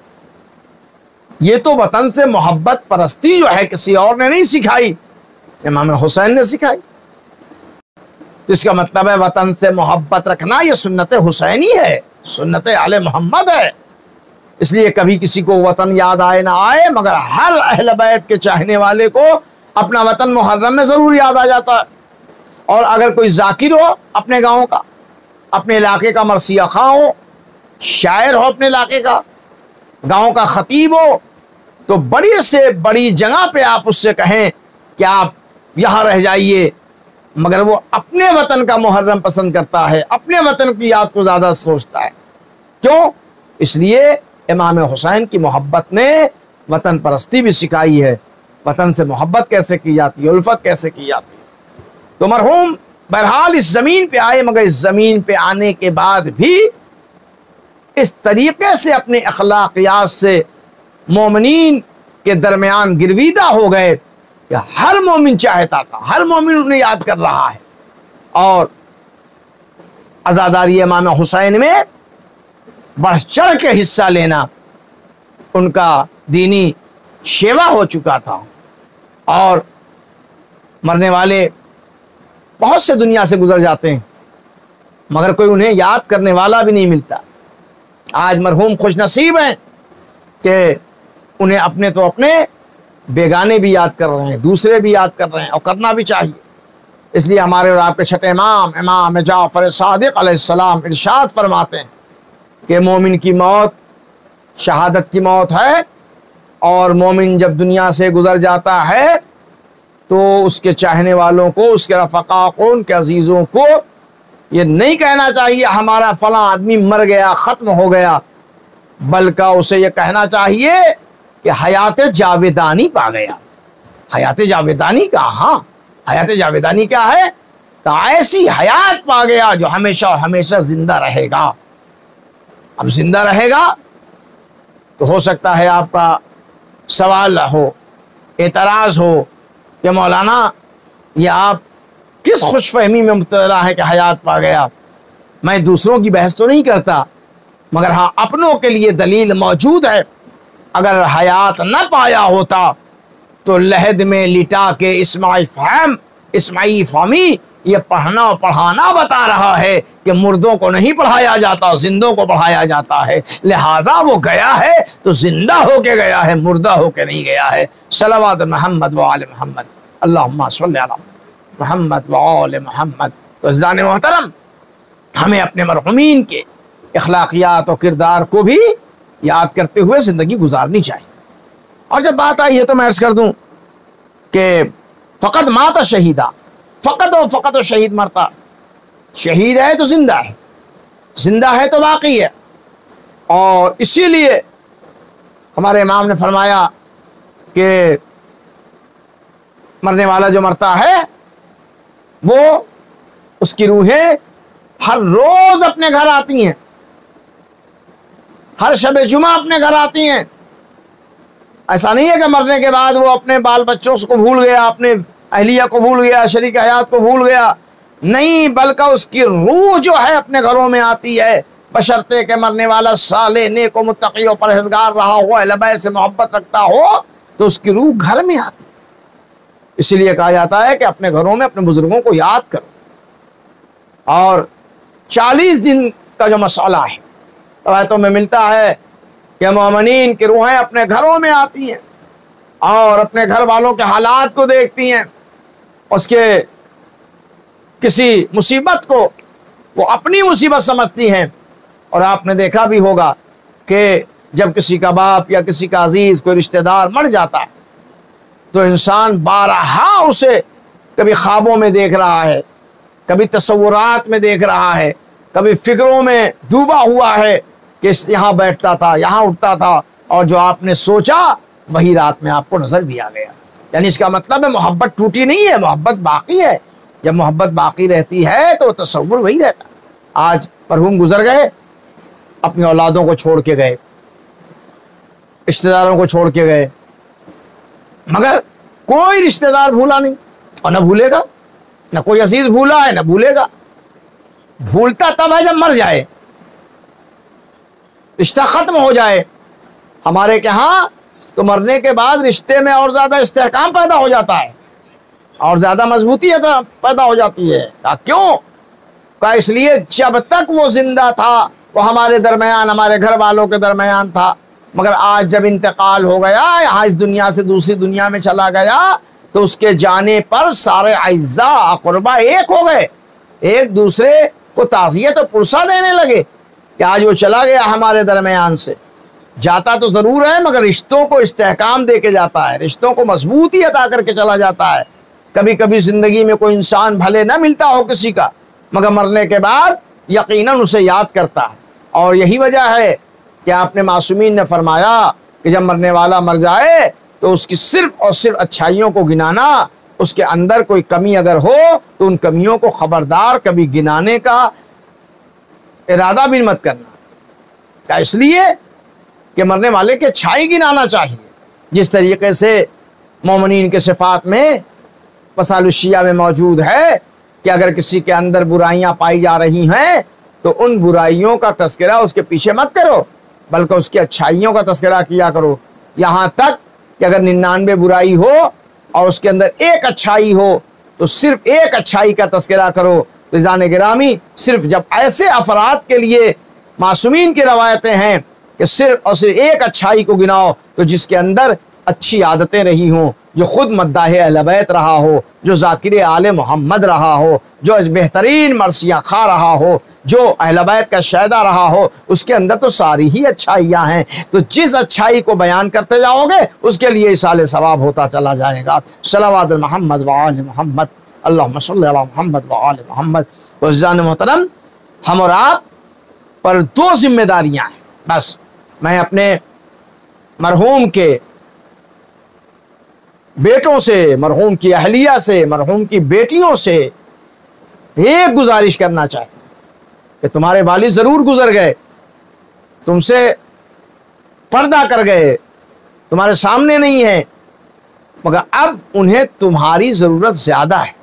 یہ تو وطن سے محبت پرستی جو ہے کسی اور نے نہیں سکھائی، امام حسین نے سکھائی۔ تو اس کا مطلب ہے وطن سے محبت رکھنا یہ سنت حسینی ہے، سنت آل محمد ہے۔ اس لیے کبھی کسی کو وطن یاد آئے نہ آئے، مگر ہر اہل بیت کے چاہنے والے کو اپنا وطن محرم میں ضرور یاد آ جاتا ہے۔ اور اگر کوئی ذاکر ہو اپنے گاؤں کا، اپنے علاقے کا مرثیہ خواں ہو، شاعر ہو اپنے علاقے کا، گاؤں کا خطیب ہو، تو بڑی سے بڑی جگہ پہ آپ اس سے کہیں کہ آپ یہاں رہ جائیے، مگر وہ اپنے وطن کا محرم پسند کرتا ہے، اپنے وطن کی یاد کو زیادہ سوچتا ہے۔ کیوں؟ اس لیے امام حسین کی محبت نے وطن پرستی بھی سکھائی ہے، وطن سے محبت کیسے کی جاتی ہے، الفت کیسے کی جاتی ہے۔ تو مرحوم بہرحال اس زمین پہ آئے، مگر اس زمین پہ آنے کے بعد بھی اس طریقے سے اپنے اخلاقیات سے مومنین کے درمیان گرویدہ ہو گئے کہ ہر مومن چاہتا تھا، ہر مومن انہیں یاد کر رہا ہے، اور عزاداری امام حسین میں بڑھ چڑھ کے حصہ لینا ان کا دینی شیوا ہو چکا تھا، اور مرنے والے بہت سے دنیا سے گزر جاتے ہیں مگر کوئی انہیں یاد کرنے والا بھی نہیں ملتا۔ آج مرحوم خوش نصیب ہیں کہ انہیں اپنے تو اپنے بیگانے بھی یاد کر رہے ہیں، دوسرے بھی یاد کر رہے ہیں، اور کرنا بھی چاہیے۔ اس لیے ہمارے اور آپ کے چھٹے امام جعفر صادق علیہ السلام ارشاد فرماتے ہیں کہ مومن کی موت شہادت کی موت ہے، اور مومن جب دنیا سے گزر جاتا ہے تو اس کے چاہنے والوں کو، اس کے رفقا کو، ان کے عزیزوں کو یہ نہیں کہنا چاہیے ہمارا فلاں آدمی مر گیا، ختم ہو گیا، بلکہ اسے یہ کہنا چاہیے کہ حیات جاویدانی پا گیا۔ حیات جاویدانی کا، ہاں حیات جاویدانی کیا ہے؟ کہ ایسی حیات پا گیا جو ہمیشہ اور ہمیشہ زندہ رہے گا۔ اب زندہ رہے گا تو ہو سکتا ہے آپ کا सवाल हो, एतराज़ हो कि मौलाना ये आप किस खुशफहमी में मुब्तला है कि हयात पा गया। मैं दूसरों की बहस तो नहीं करता, मगर हाँ अपनों के लिए दलील मौजूद है। अगर हयात न पाया होता तो लहद में लिटा के इस्माई फ़हमी ये पढ़ना और पढ़ाना बता रहा है कि मुर्दों को नहीं पढ़ाया जाता, जिंदों को पढ़ाया जाता है। लिहाजा वो गया है तो जिंदा होके गया है, मुर्दा होके नहीं गया है। सलावत मोहम्मद व आले मोहम्मद, अल्लाहुम्मा सल्ली अला मोहम्मद व आले मोहम्मद। तो अज़ीज़ान मोहतरम, हमें अपने मरहुमीन के अखलाकियात और किरदार को भी याद करते हुए ज़िंदगी गुजारनी चाहिए। और जब बात आई है तो मैं अर्ज़ कर दूँ कि फ़कत माता शहीदा, फ़कत और शहीद मरता। शहीद है तो जिंदा है, जिंदा है तो बाकी है। और इसीलिए हमारे इमाम ने फरमाया कि मरने वाला जो मरता है वो, उसकी रूहें हर रोज़ अपने घर आती हैं, हर शब जुमा अपने घर आती हैं। ऐसा नहीं है कि मरने के बाद वो अपने बाल बच्चों को भूल गया, अपने अहलिया को भूल गया, शरीक हयात को भूल गया, नहीं, बल्कि उसकी रूह जो है अपने घरों में आती है, बशर्ते के मरने वाला साले नेक व मुत्तकी और परहेज़गार रहा हो, अहले बैत से मोहब्बत रखता हो, तो उसकी रूह घर में आती है। इसीलिए कहा जाता है कि अपने घरों में अपने बुजुर्गों को याद करो। और 40 दिन का जो मसला है, रवायतों में मिलता है कि मोमिनीन की रूहें अपने घरों में आती हैं और अपने घर वालों के हालात को देखती हैं, उसके किसी मुसीबत को वो अपनी मुसीबत समझती हैं। और आपने देखा भी होगा कि जब किसी का बाप या किसी का अजीज़ कोई रिश्तेदार मर जाता है तो इंसान बारहा उसे कभी ख्वाबों में देख रहा है, कभी तसव्वुरात में देख रहा है, कभी फिक्रों में डूबा हुआ है कि यहाँ बैठता था, यहाँ उठता था, और जो आपने सोचा वही रात में आपको नज़र भी आ गया। यानी इसका मतलब है मोहब्बत टूटी नहीं है, मोहब्बत बाकी है। जब मोहब्बत बाकी रहती है तो तसव्वुर वही रहता। आज मरहूम गुजर गए, अपनी औलादों को छोड़ के गए, रिश्तेदारों को छोड़ के गए, मगर कोई रिश्तेदार भूला नहीं और न भूलेगा, न कोई अजीज भूला है न भूलेगा। भूलता तब है जब मर जाए, रिश्ता खत्म हो जाए। हमारे के यहाँ तो मरने के बाद रिश्ते में और ज़्यादा इस्तेहकाम पैदा हो जाता है और ज़्यादा मजबूती पैदा हो जाती है। क्यों? का इसलिए जब तक वो जिंदा था वो हमारे दरमियान, हमारे घर वालों के दरमियान था, मगर आज जब इंतकाल हो गया, यहाँ इस दुनिया से दूसरी दुनिया में चला गया, तो उसके जाने पर सारे अज़्ज़ा अक़रबा एक हो गए, एक दूसरे को ताज़ियत और पुरसा देने लगे कि आज वो चला गया हमारे दरमियान से। जाता तो ज़रूर है मगर रिश्तों को इस्तेहकाम दे के जाता है, रिश्तों को मजबूती अता करके चला जाता है। कभी कभी ज़िंदगी में कोई इंसान भले ना मिलता हो किसी का, मगर मरने के बाद यकीनन उसे याद करता है। और यही वजह है कि आपने मासूमीन ने फरमाया कि जब मरने वाला मर जाए तो उसकी सिर्फ और सिर्फ अच्छाइयों को गिनाना, उसके अंदर कोई कमी अगर हो तो उन कमियों को खबरदार कभी गिनाने का इरादा भी मत करना। क्या? इसलिए कि मरने वाले के अच्छाई गिनाना चाहिए। जिस तरीके से मोमिनीन के सिफ़ात में मसालुशिया में मौजूद है कि अगर किसी के अंदर बुराइयां पाई जा रही हैं तो उन बुराइयों का तज़किरा उसके पीछे मत करो, बल्कि उसकी अच्छाइयों का तज़किरा किया करो। यहाँ तक कि अगर 99 बुराई हो और उसके अंदर एक अच्छाई हो तो सिर्फ एक अच्छाई का तज़किरा करो। रिज़ान गिरामी, सिर्फ जब ऐसे अफराद के लिए मासूमीन की रवायतें हैं कि सिर्फ और सिर्फ एक अच्छाई को गिनाओ, तो जिसके अंदर अच्छी आदतें रही हों, जो खुद मद्दाह अहले बैत रहा हो, जो ज़ाकिर आले मोहम्मद रहा हो, जो बेहतरीन मरसियाँ खा रहा हो, जो अहले बैत का शहदा रहा हो, उसके अंदर तो सारी ही अच्छाइयाँ हैं। तो जिस अच्छाई को बयान करते जाओगे उसके लिए इसाले सवाब होता चला जाएगा। सलावत मोहम्मद व आले मोहम्मद, अल्लाहुम्मा सल्ली अला मोहम्मद व आले मोहम्मद। अज़ीज़ान मोहतरम, हम और आप पर 2 जिम्मेदारियाँ हैं बस। मैं अपने मरहूम के बेटों से, मरहूम की अहलिया से, मरहूम की बेटियों से एक गुजारिश करना चाहता हूँ कि तुम्हारे वालिद ज़रूर गुजर गए, तुमसे पर्दा कर गए, تمہارے سامنے نہیں ہے، مگر اب انہیں تمہاری ضرورت زیادہ ہے۔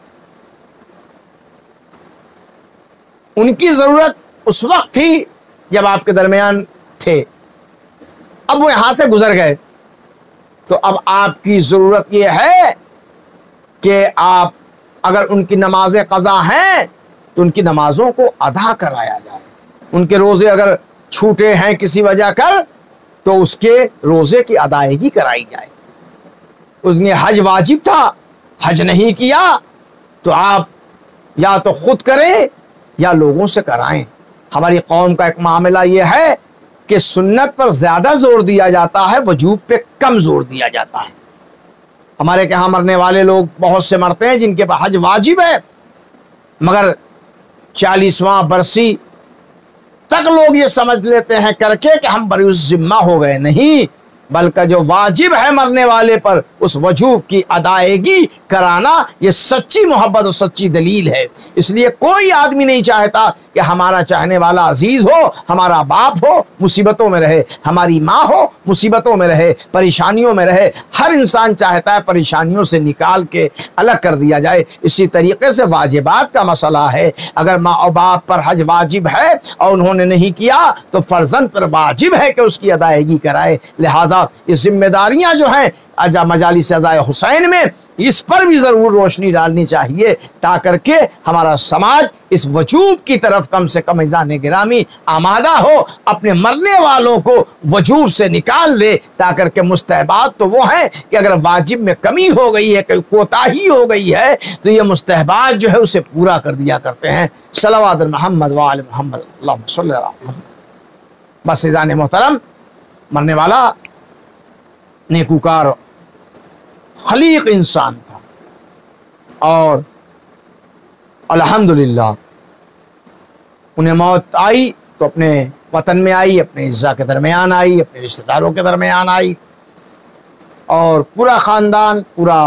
ان کی ضرورت اس وقت تھی جب آپ کے درمیان تھے، اب وہ یہاں سے گزر گئے، تو اب آپ کی ضرورت یہ ہے کہ آپ اگر ان کی نمازیں قضا ہیں تو ان کی نمازوں کو ادا کرایا جائے، ان کے روزے اگر چھوٹے ہیں کسی وجہ کر تو اس کے روزے کی ادائیگی کرائی جائے۔ اس نے حج واجب تھا، حج نہیں کیا تو آپ یا تو خود کریں یا لوگوں سے کرائیں۔ ہماری قوم کا ایک معاملہ یہ ہے کہ سنت پر زیادہ زور دیا جاتا ہے، وجوب پہ کم زور دیا جاتا ہے۔ ہمارے یہاں مرنے والے لوگ بہت سے مرتے ہیں جن کے پاس حج واجب ہے، مگر 40واں برسی تک لوگ یہ سمجھ لیتے ہیں کر کے کہ ہم بری ذمہ ہو گئے۔ نہیں، بلکہ جو واجب ہے مرنے والے پر اس وجوب کی ادائیگی کرانا یہ سچی محبت اور سچی دلیل ہے۔ اس لیے کوئی آدمی نہیں چاہتا کہ ہمارا چاہنے والا عزیز ہو، ہمارا باپ ہو مصیبتوں میں رہے، ہماری ماں ہو مصیبتوں میں رہے، پریشانیوں میں رہے۔ ہر انسان چاہتا ہے پریشانیوں سے نکال کے الگ کر دیا جائے۔ اسی طریقے سے واجبات کا مسئلہ ہے، اگر ماں اور باپ پر حج واجب ہے اور انہوں نے نہیں کیا تو فرزند پر واجب ہے کہ اس کی ادائیگی کرائے۔ لہٰذا یہ ذمہ داریاں جو ہیں مجالس عزائے حسین میں اس پر بھی ضرور روشنی ڈالنی چاہیے، تاکہ کہ ہمارا سماج اس وجوب کی طرف کم سے کم عزیزان گرامی آمادہ ہو، اپنے مرنے والوں کو وجوب سے نکال دے، تاکہ کہ مستحبات تو وہ ہیں کہ اگر واجب میں کمی ہو گئی ہے، کوئی کوتاہی ہو گئی ہے تو یہ مستحبات جو ہے اسے پورا کر دیا کرتے ہیں۔ صلوات محمد وآل محمد، اللہم صلی اللہ علیہ وسلم۔ بس عزیزان محترم، مرنے والا نیکوکار خلیق انسان تھا اور الحمدللہ انہیں موت آئی تو اپنے وطن میں آئی، اپنے اعزاء کے درمیان آئی، اپنے رشتہ داروں کے درمیان آئی، اور پورا خاندان، پورا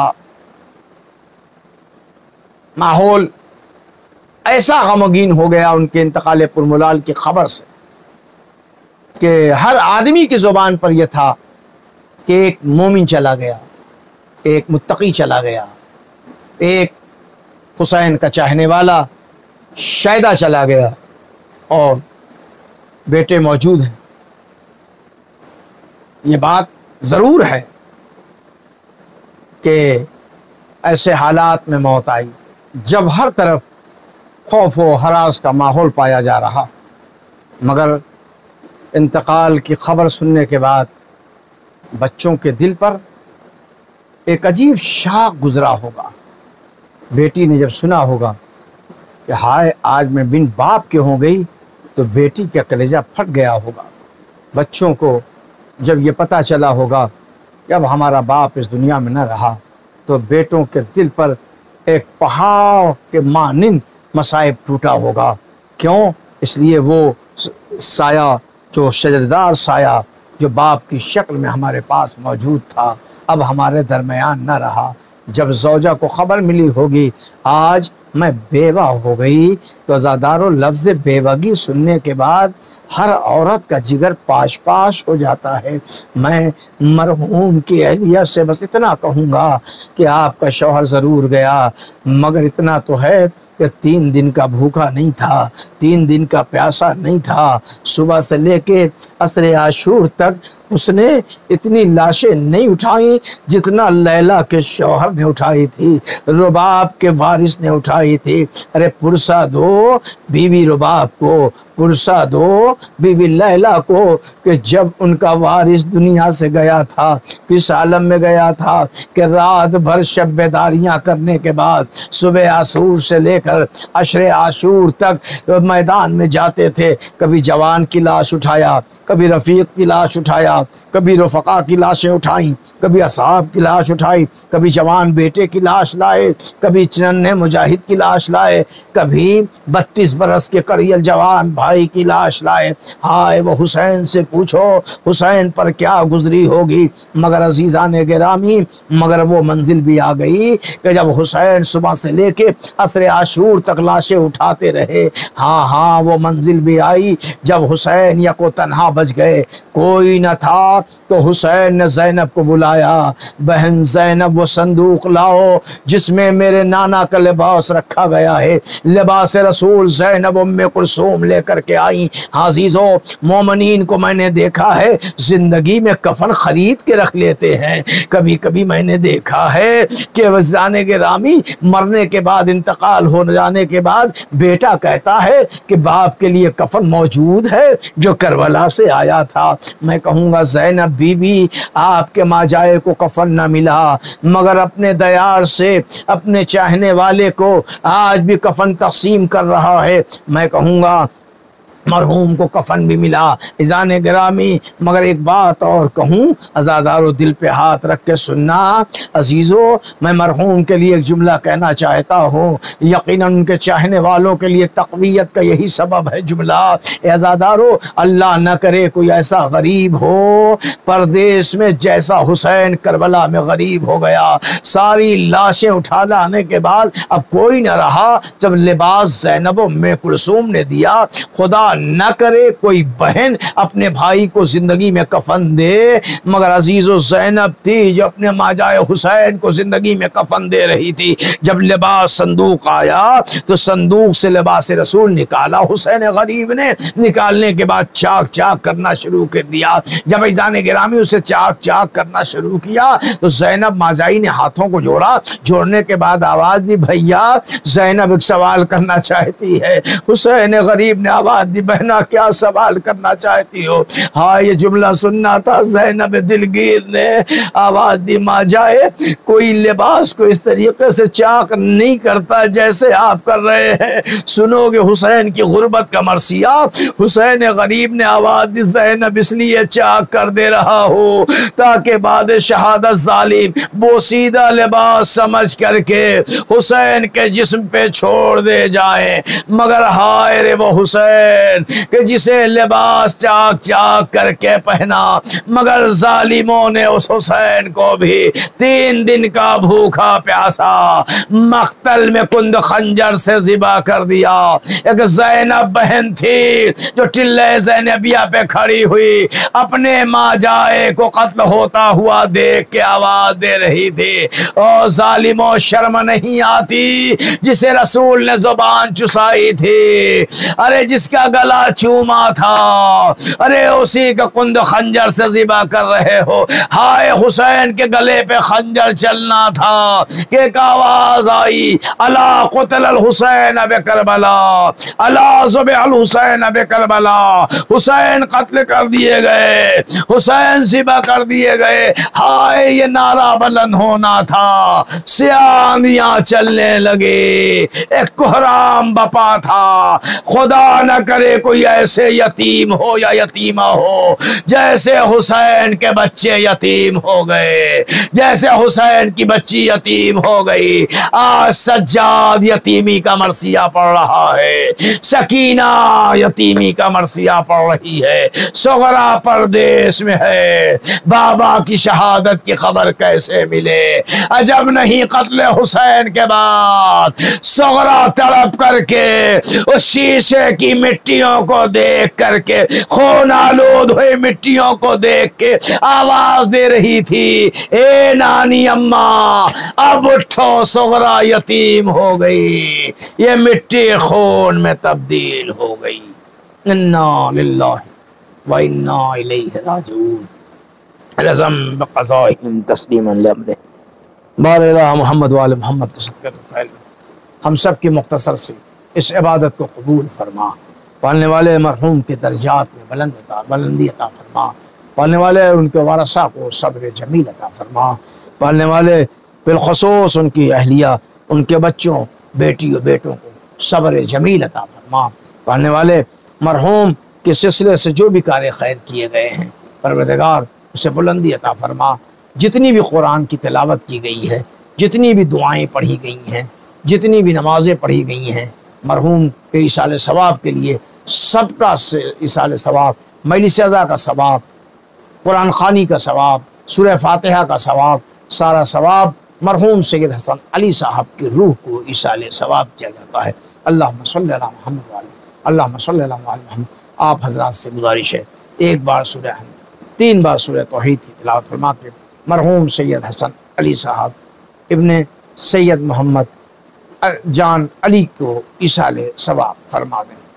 ماحول ایسا غمگین ہو گیا ان کے انتقال پرملال کی خبر سے کہ ہر آدمی کی زبان پر یہ تھا کہ ایک مومن چلا گیا، ایک متقی چلا گیا، ایک حسین کا چاہنے والا شیدا چلا گیا، اور بیٹے موجود ہیں۔ یہ بات ضرور ہے کہ ایسے حالات میں موت آئی جب ہر طرف خوف و ہراس کا ماحول پایا جا رہا، مگر انتقال کی خبر سننے کے بعد بچوں کے دل پر ایک عجیب شاخ گزرا ہوگا۔ بیٹی نے جب سنا ہوگا کہ ہائے آج میں بن باپ کے ہو گئی تو بیٹی کا کلیجہ پھٹ گیا ہوگا۔ بچوں کو جب یہ پتہ چلا ہوگا کہ اب ہمارا باپ اس دنیا میں نہ رہا تو بیٹوں کے دل پر ایک پہاڑ کے مانند مصائب ٹوٹا ہوگا۔ کیوں؟ اس لیے وہ سایہ، جو شجردار سایہ جو باپ کی شکل میں ہمارے پاس موجود تھا، اب ہمارے درمیان نہ رہا۔ جب زوجہ کو خبر ملی ہوگی آج میں بیوہ ہو گئی تو عزادارو لفظ بیوگی سننے کے بعد ہر عورت کا جگر پاش پاش ہو جاتا ہے۔ میں مرحوم کی اہلیہ سے بس اتنا کہوں گا کہ آپ کا شوہر ضرور گیا، مگر اتنا تو ہے کہ 3 دن کا بھوکا نہیں تھا، 3 دن کا پیاسا نہیں تھا۔ صبح سے لے کے عصر عاشور تک اس نے اتنی لاشیں نہیں اٹھائیں جتنا لیلا کے شوہر نے اٹھائی تھی، رباب کے وارث نے اٹھائی تھی۔ ارے پرسہ دو بیوی رباب کو، پرسہ دو بیوی لیلا کو کہ جب ان کا وارث دنیا سے گیا تھا کس عالم میں گیا تھا کہ رات بھر شب بیداریاں کرنے کے بعد صبح عاشور سے لے کر عشر عاشور تک میدان میں جاتے تھے۔ کبھی جوان کی لاش اٹھایا، کبھی رفیق کی لاش اٹھایا، کبھی رفقا کی لاشیں اٹھائیں، کبھی اصحاب کی لاش اٹھائی، کبھی جوان بیٹے کی لاش لائے، کبھی چننے مجاہد کی لاش لائے، کبھی 32 برس کے کڑیل جوان بھائی کی لاش لائے۔ ہائے وہ حسین سے پوچھو حسین پر کیا گزری ہوگی۔ مگر عزیزان گرامی، مگر وہ منزل بھی آ گئی کہ جب حسین صبح سے لے کے عصر عاشور تک لاشیں اٹھاتے رہے، ہاں وہ منزل بھی آئی جب حسین یکو تنہا بچ گئے، کوئی نہ تھا تھا تو حسین نے زینب کو بلایا، بہن زینب وہ صندوق لاؤ جس میں میرے نانا کا لباس رکھا گیا ہے، لباس رسول زینب ام کلثوم لے کر کے آئیں۔ عزیزو مومنین کو میں نے دیکھا ہے زندگی میں کفن خرید کے رکھ لیتے ہیں، کبھی کبھی میں نے دیکھا ہے کہ وزانے کے رامی مرنے کے بعد، انتقال ہو جانے کے بعد بیٹا کہتا ہے کہ باپ کے لیے کفن موجود ہے جو کربلا سے آیا تھا۔ میں کہوں گا زینب بی بی آپ کے ماں جائے کو کفن نہ ملا، مگر اپنے دیار سے اپنے چاہنے والے کو آج بھی کفن تقسیم کر رہا ہے۔ میں کہوں گا مرحوم کو کفن بھی ملا۔ اذان گرامی مگر ایک بات اور کہوں، عزادارو دل پہ ہاتھ رکھ کے سننا عزیزو، میں مرحوم کے لیے ایک جملہ کہنا چاہتا ہوں، یقیناً ان کے چاہنے والوں کے لیے تقویت کا یہی سبب ہے جملہ۔ عزادارو اللہ نہ کرے کوئی ایسا غریب ہو پردیس میں جیسا حسین کربلا میں غریب ہو گیا، ساری لاشیں اٹھا لانے کے بعد اب کوئی نہ رہا، جب لباس زینب ام کلثوم نے دیا، خدا نہ کرے کوئی بہن اپنے بھائی کو زندگی میں کفن دے، مگر عزیز و زینب تھی جو اپنے ماجائے حسین کو زندگی میں کفن دے رہی تھی۔ جب لباس صندوق آیا تو صندوق سے لباس رسول نکالا حسین غریب نے، نکالنے کے بعد چاک چاک کرنا شروع کر دیا۔ جب ایزان گرامی اسے چاک چاک کرنا شروع کیا تو زینب ماجائی نے ہاتھوں کو جوڑا، جوڑنے کے بعد آواز دی، بھیا زینب ایک سوال کرنا چاہتی ہے۔ حسین غریب نے آواز دی، بہنا کیا سوال کرنا چاہتی ہو؟ ہاں یہ جملہ سننا تھا۔ زینب دلگیر نے آواز دی، ماں جائے کوئی لباس کو اس طریقے سے چاک نہیں کرتا جیسے آپ کر رہے ہیں، سنو گے حسین کی غربت کا مرثیہ۔ حسین غریب نے آواز دی، زینب اس لیے چاک کر دے رہا ہو تاکہ بعد شہادت ظالم بوسیدہ لباس سمجھ کر کے حسین کے جسم پہ چھوڑ دے جائیں، مگر ہائے رے وہ حسین کہ جسے لباس چاک چاک کر کے پہنا، مگر ظالموں نے اس حسین کو بھی 3 دن کا بھوکا پیاسا مقتل میں کند خنجر سے ذبح کر دیا۔ ایک زینب بہن تھی جو ٹلے زینبیہ پہ کھڑی ہوئی اپنے ماں جائے کو قتل ہوتا ہوا دیکھ کے آواز دے رہی تھی، او ظالموں شرم نہیں آتی جسے رسول نے زبان چسائی تھی، ارے جس کا گلا چوما تھا، ارے اسی کا کند خنجر سے ذبح کر رہے ہو۔ ہائے حسین کے گلے پہ خنجر چلنا تھا کہ ایک آواز آئی، الا قتل الحسین بکربلا، الا ذبح الحسین بکربلا، حسین قتل کر دیے گئے، حسین ذبح کر دیے گئے۔ ہائے یہ نعرہ بلند ہونا تھا، سیاندیاں چلنے لگی، ایک کوہرام بپا تھا۔ خدا نہ کرے کوئی ایسے یتیم ہو یا یتیمہ ہو جیسے حسین کے بچے یتیم ہو گئے، جیسے حسین کی بچی یتیم ہو گئی۔ آج سجاد یتیمی کا مرثیہ پڑھ رہا ہے، سکینہ یتیمی کا مرثیہ پڑھ رہی ہے، صغرا پردیس میں ہے، بابا کی شہادت کی خبر کیسے ملے؟ عجب نہیں قتل حسین کے بعد صغرا تڑپ کر کے اس شیشے کی مٹیوں کو دیکھ کر کے، خون آلود ہوئی مٹیوں کو دیکھ کے آواز دے رہی تھی، اے نانی اماں اب اٹھو صغرا یتیم ہو گئی، یہ مٹی خون میں تبدیل ہو گئی۔ انا للہ و انا الیہ راجعون، لزم بقضائہم تسلیما لامرہ۔ بار الہ محمد وآل محمد کے صدقے تو پھیل ہم سب کی مختصر سی اس عبادت کو قبول فرما، پالنے والے مرحوم کے درجات میں بلندی عطا فرما، پالنے والے ان کے وارثہ کو صبر جمیل عطا فرما، پالنے والے بالخصوص ان کی اہلیہ، ان کے بچوں بیٹی و بیٹوں کو صبر جمیل عطا فرما، پالنے والے مرحوم کے سلسلے سے جو بھی کار خیر کیے گئے ہیں پروردگار اسے بلندی عطا فرما، جتنی بھی قرآن کی تلاوت کی گئی ہے، جتنی بھی دعائیں پڑھی گئی ہیں، جتنی بھی نمازیں پڑھی گئی ہیں، مرحوم کے ایصال ثواب کے لیے سب کا ایصال ثواب، مجلس عزا کا ثواب، قرآن خوانی کا ثواب، سورہ فاتحہ کا ثواب، سارا ثواب مرحوم سید حسن علی صاحب کی روح کو ایصال ثواب کیا جاتا ہے۔ اللہم صلی علی محمد وعلی، اللہم صلی علی محمد۔ آپ حضرات سے گزارش ہے ایک بار سورہ 3 بار سورہ توحید کی تلاوت فرما کے مرحوم سید حسن علی صاحب ابن سید محمد جان علی کو ایصال ثواب فرما دیں۔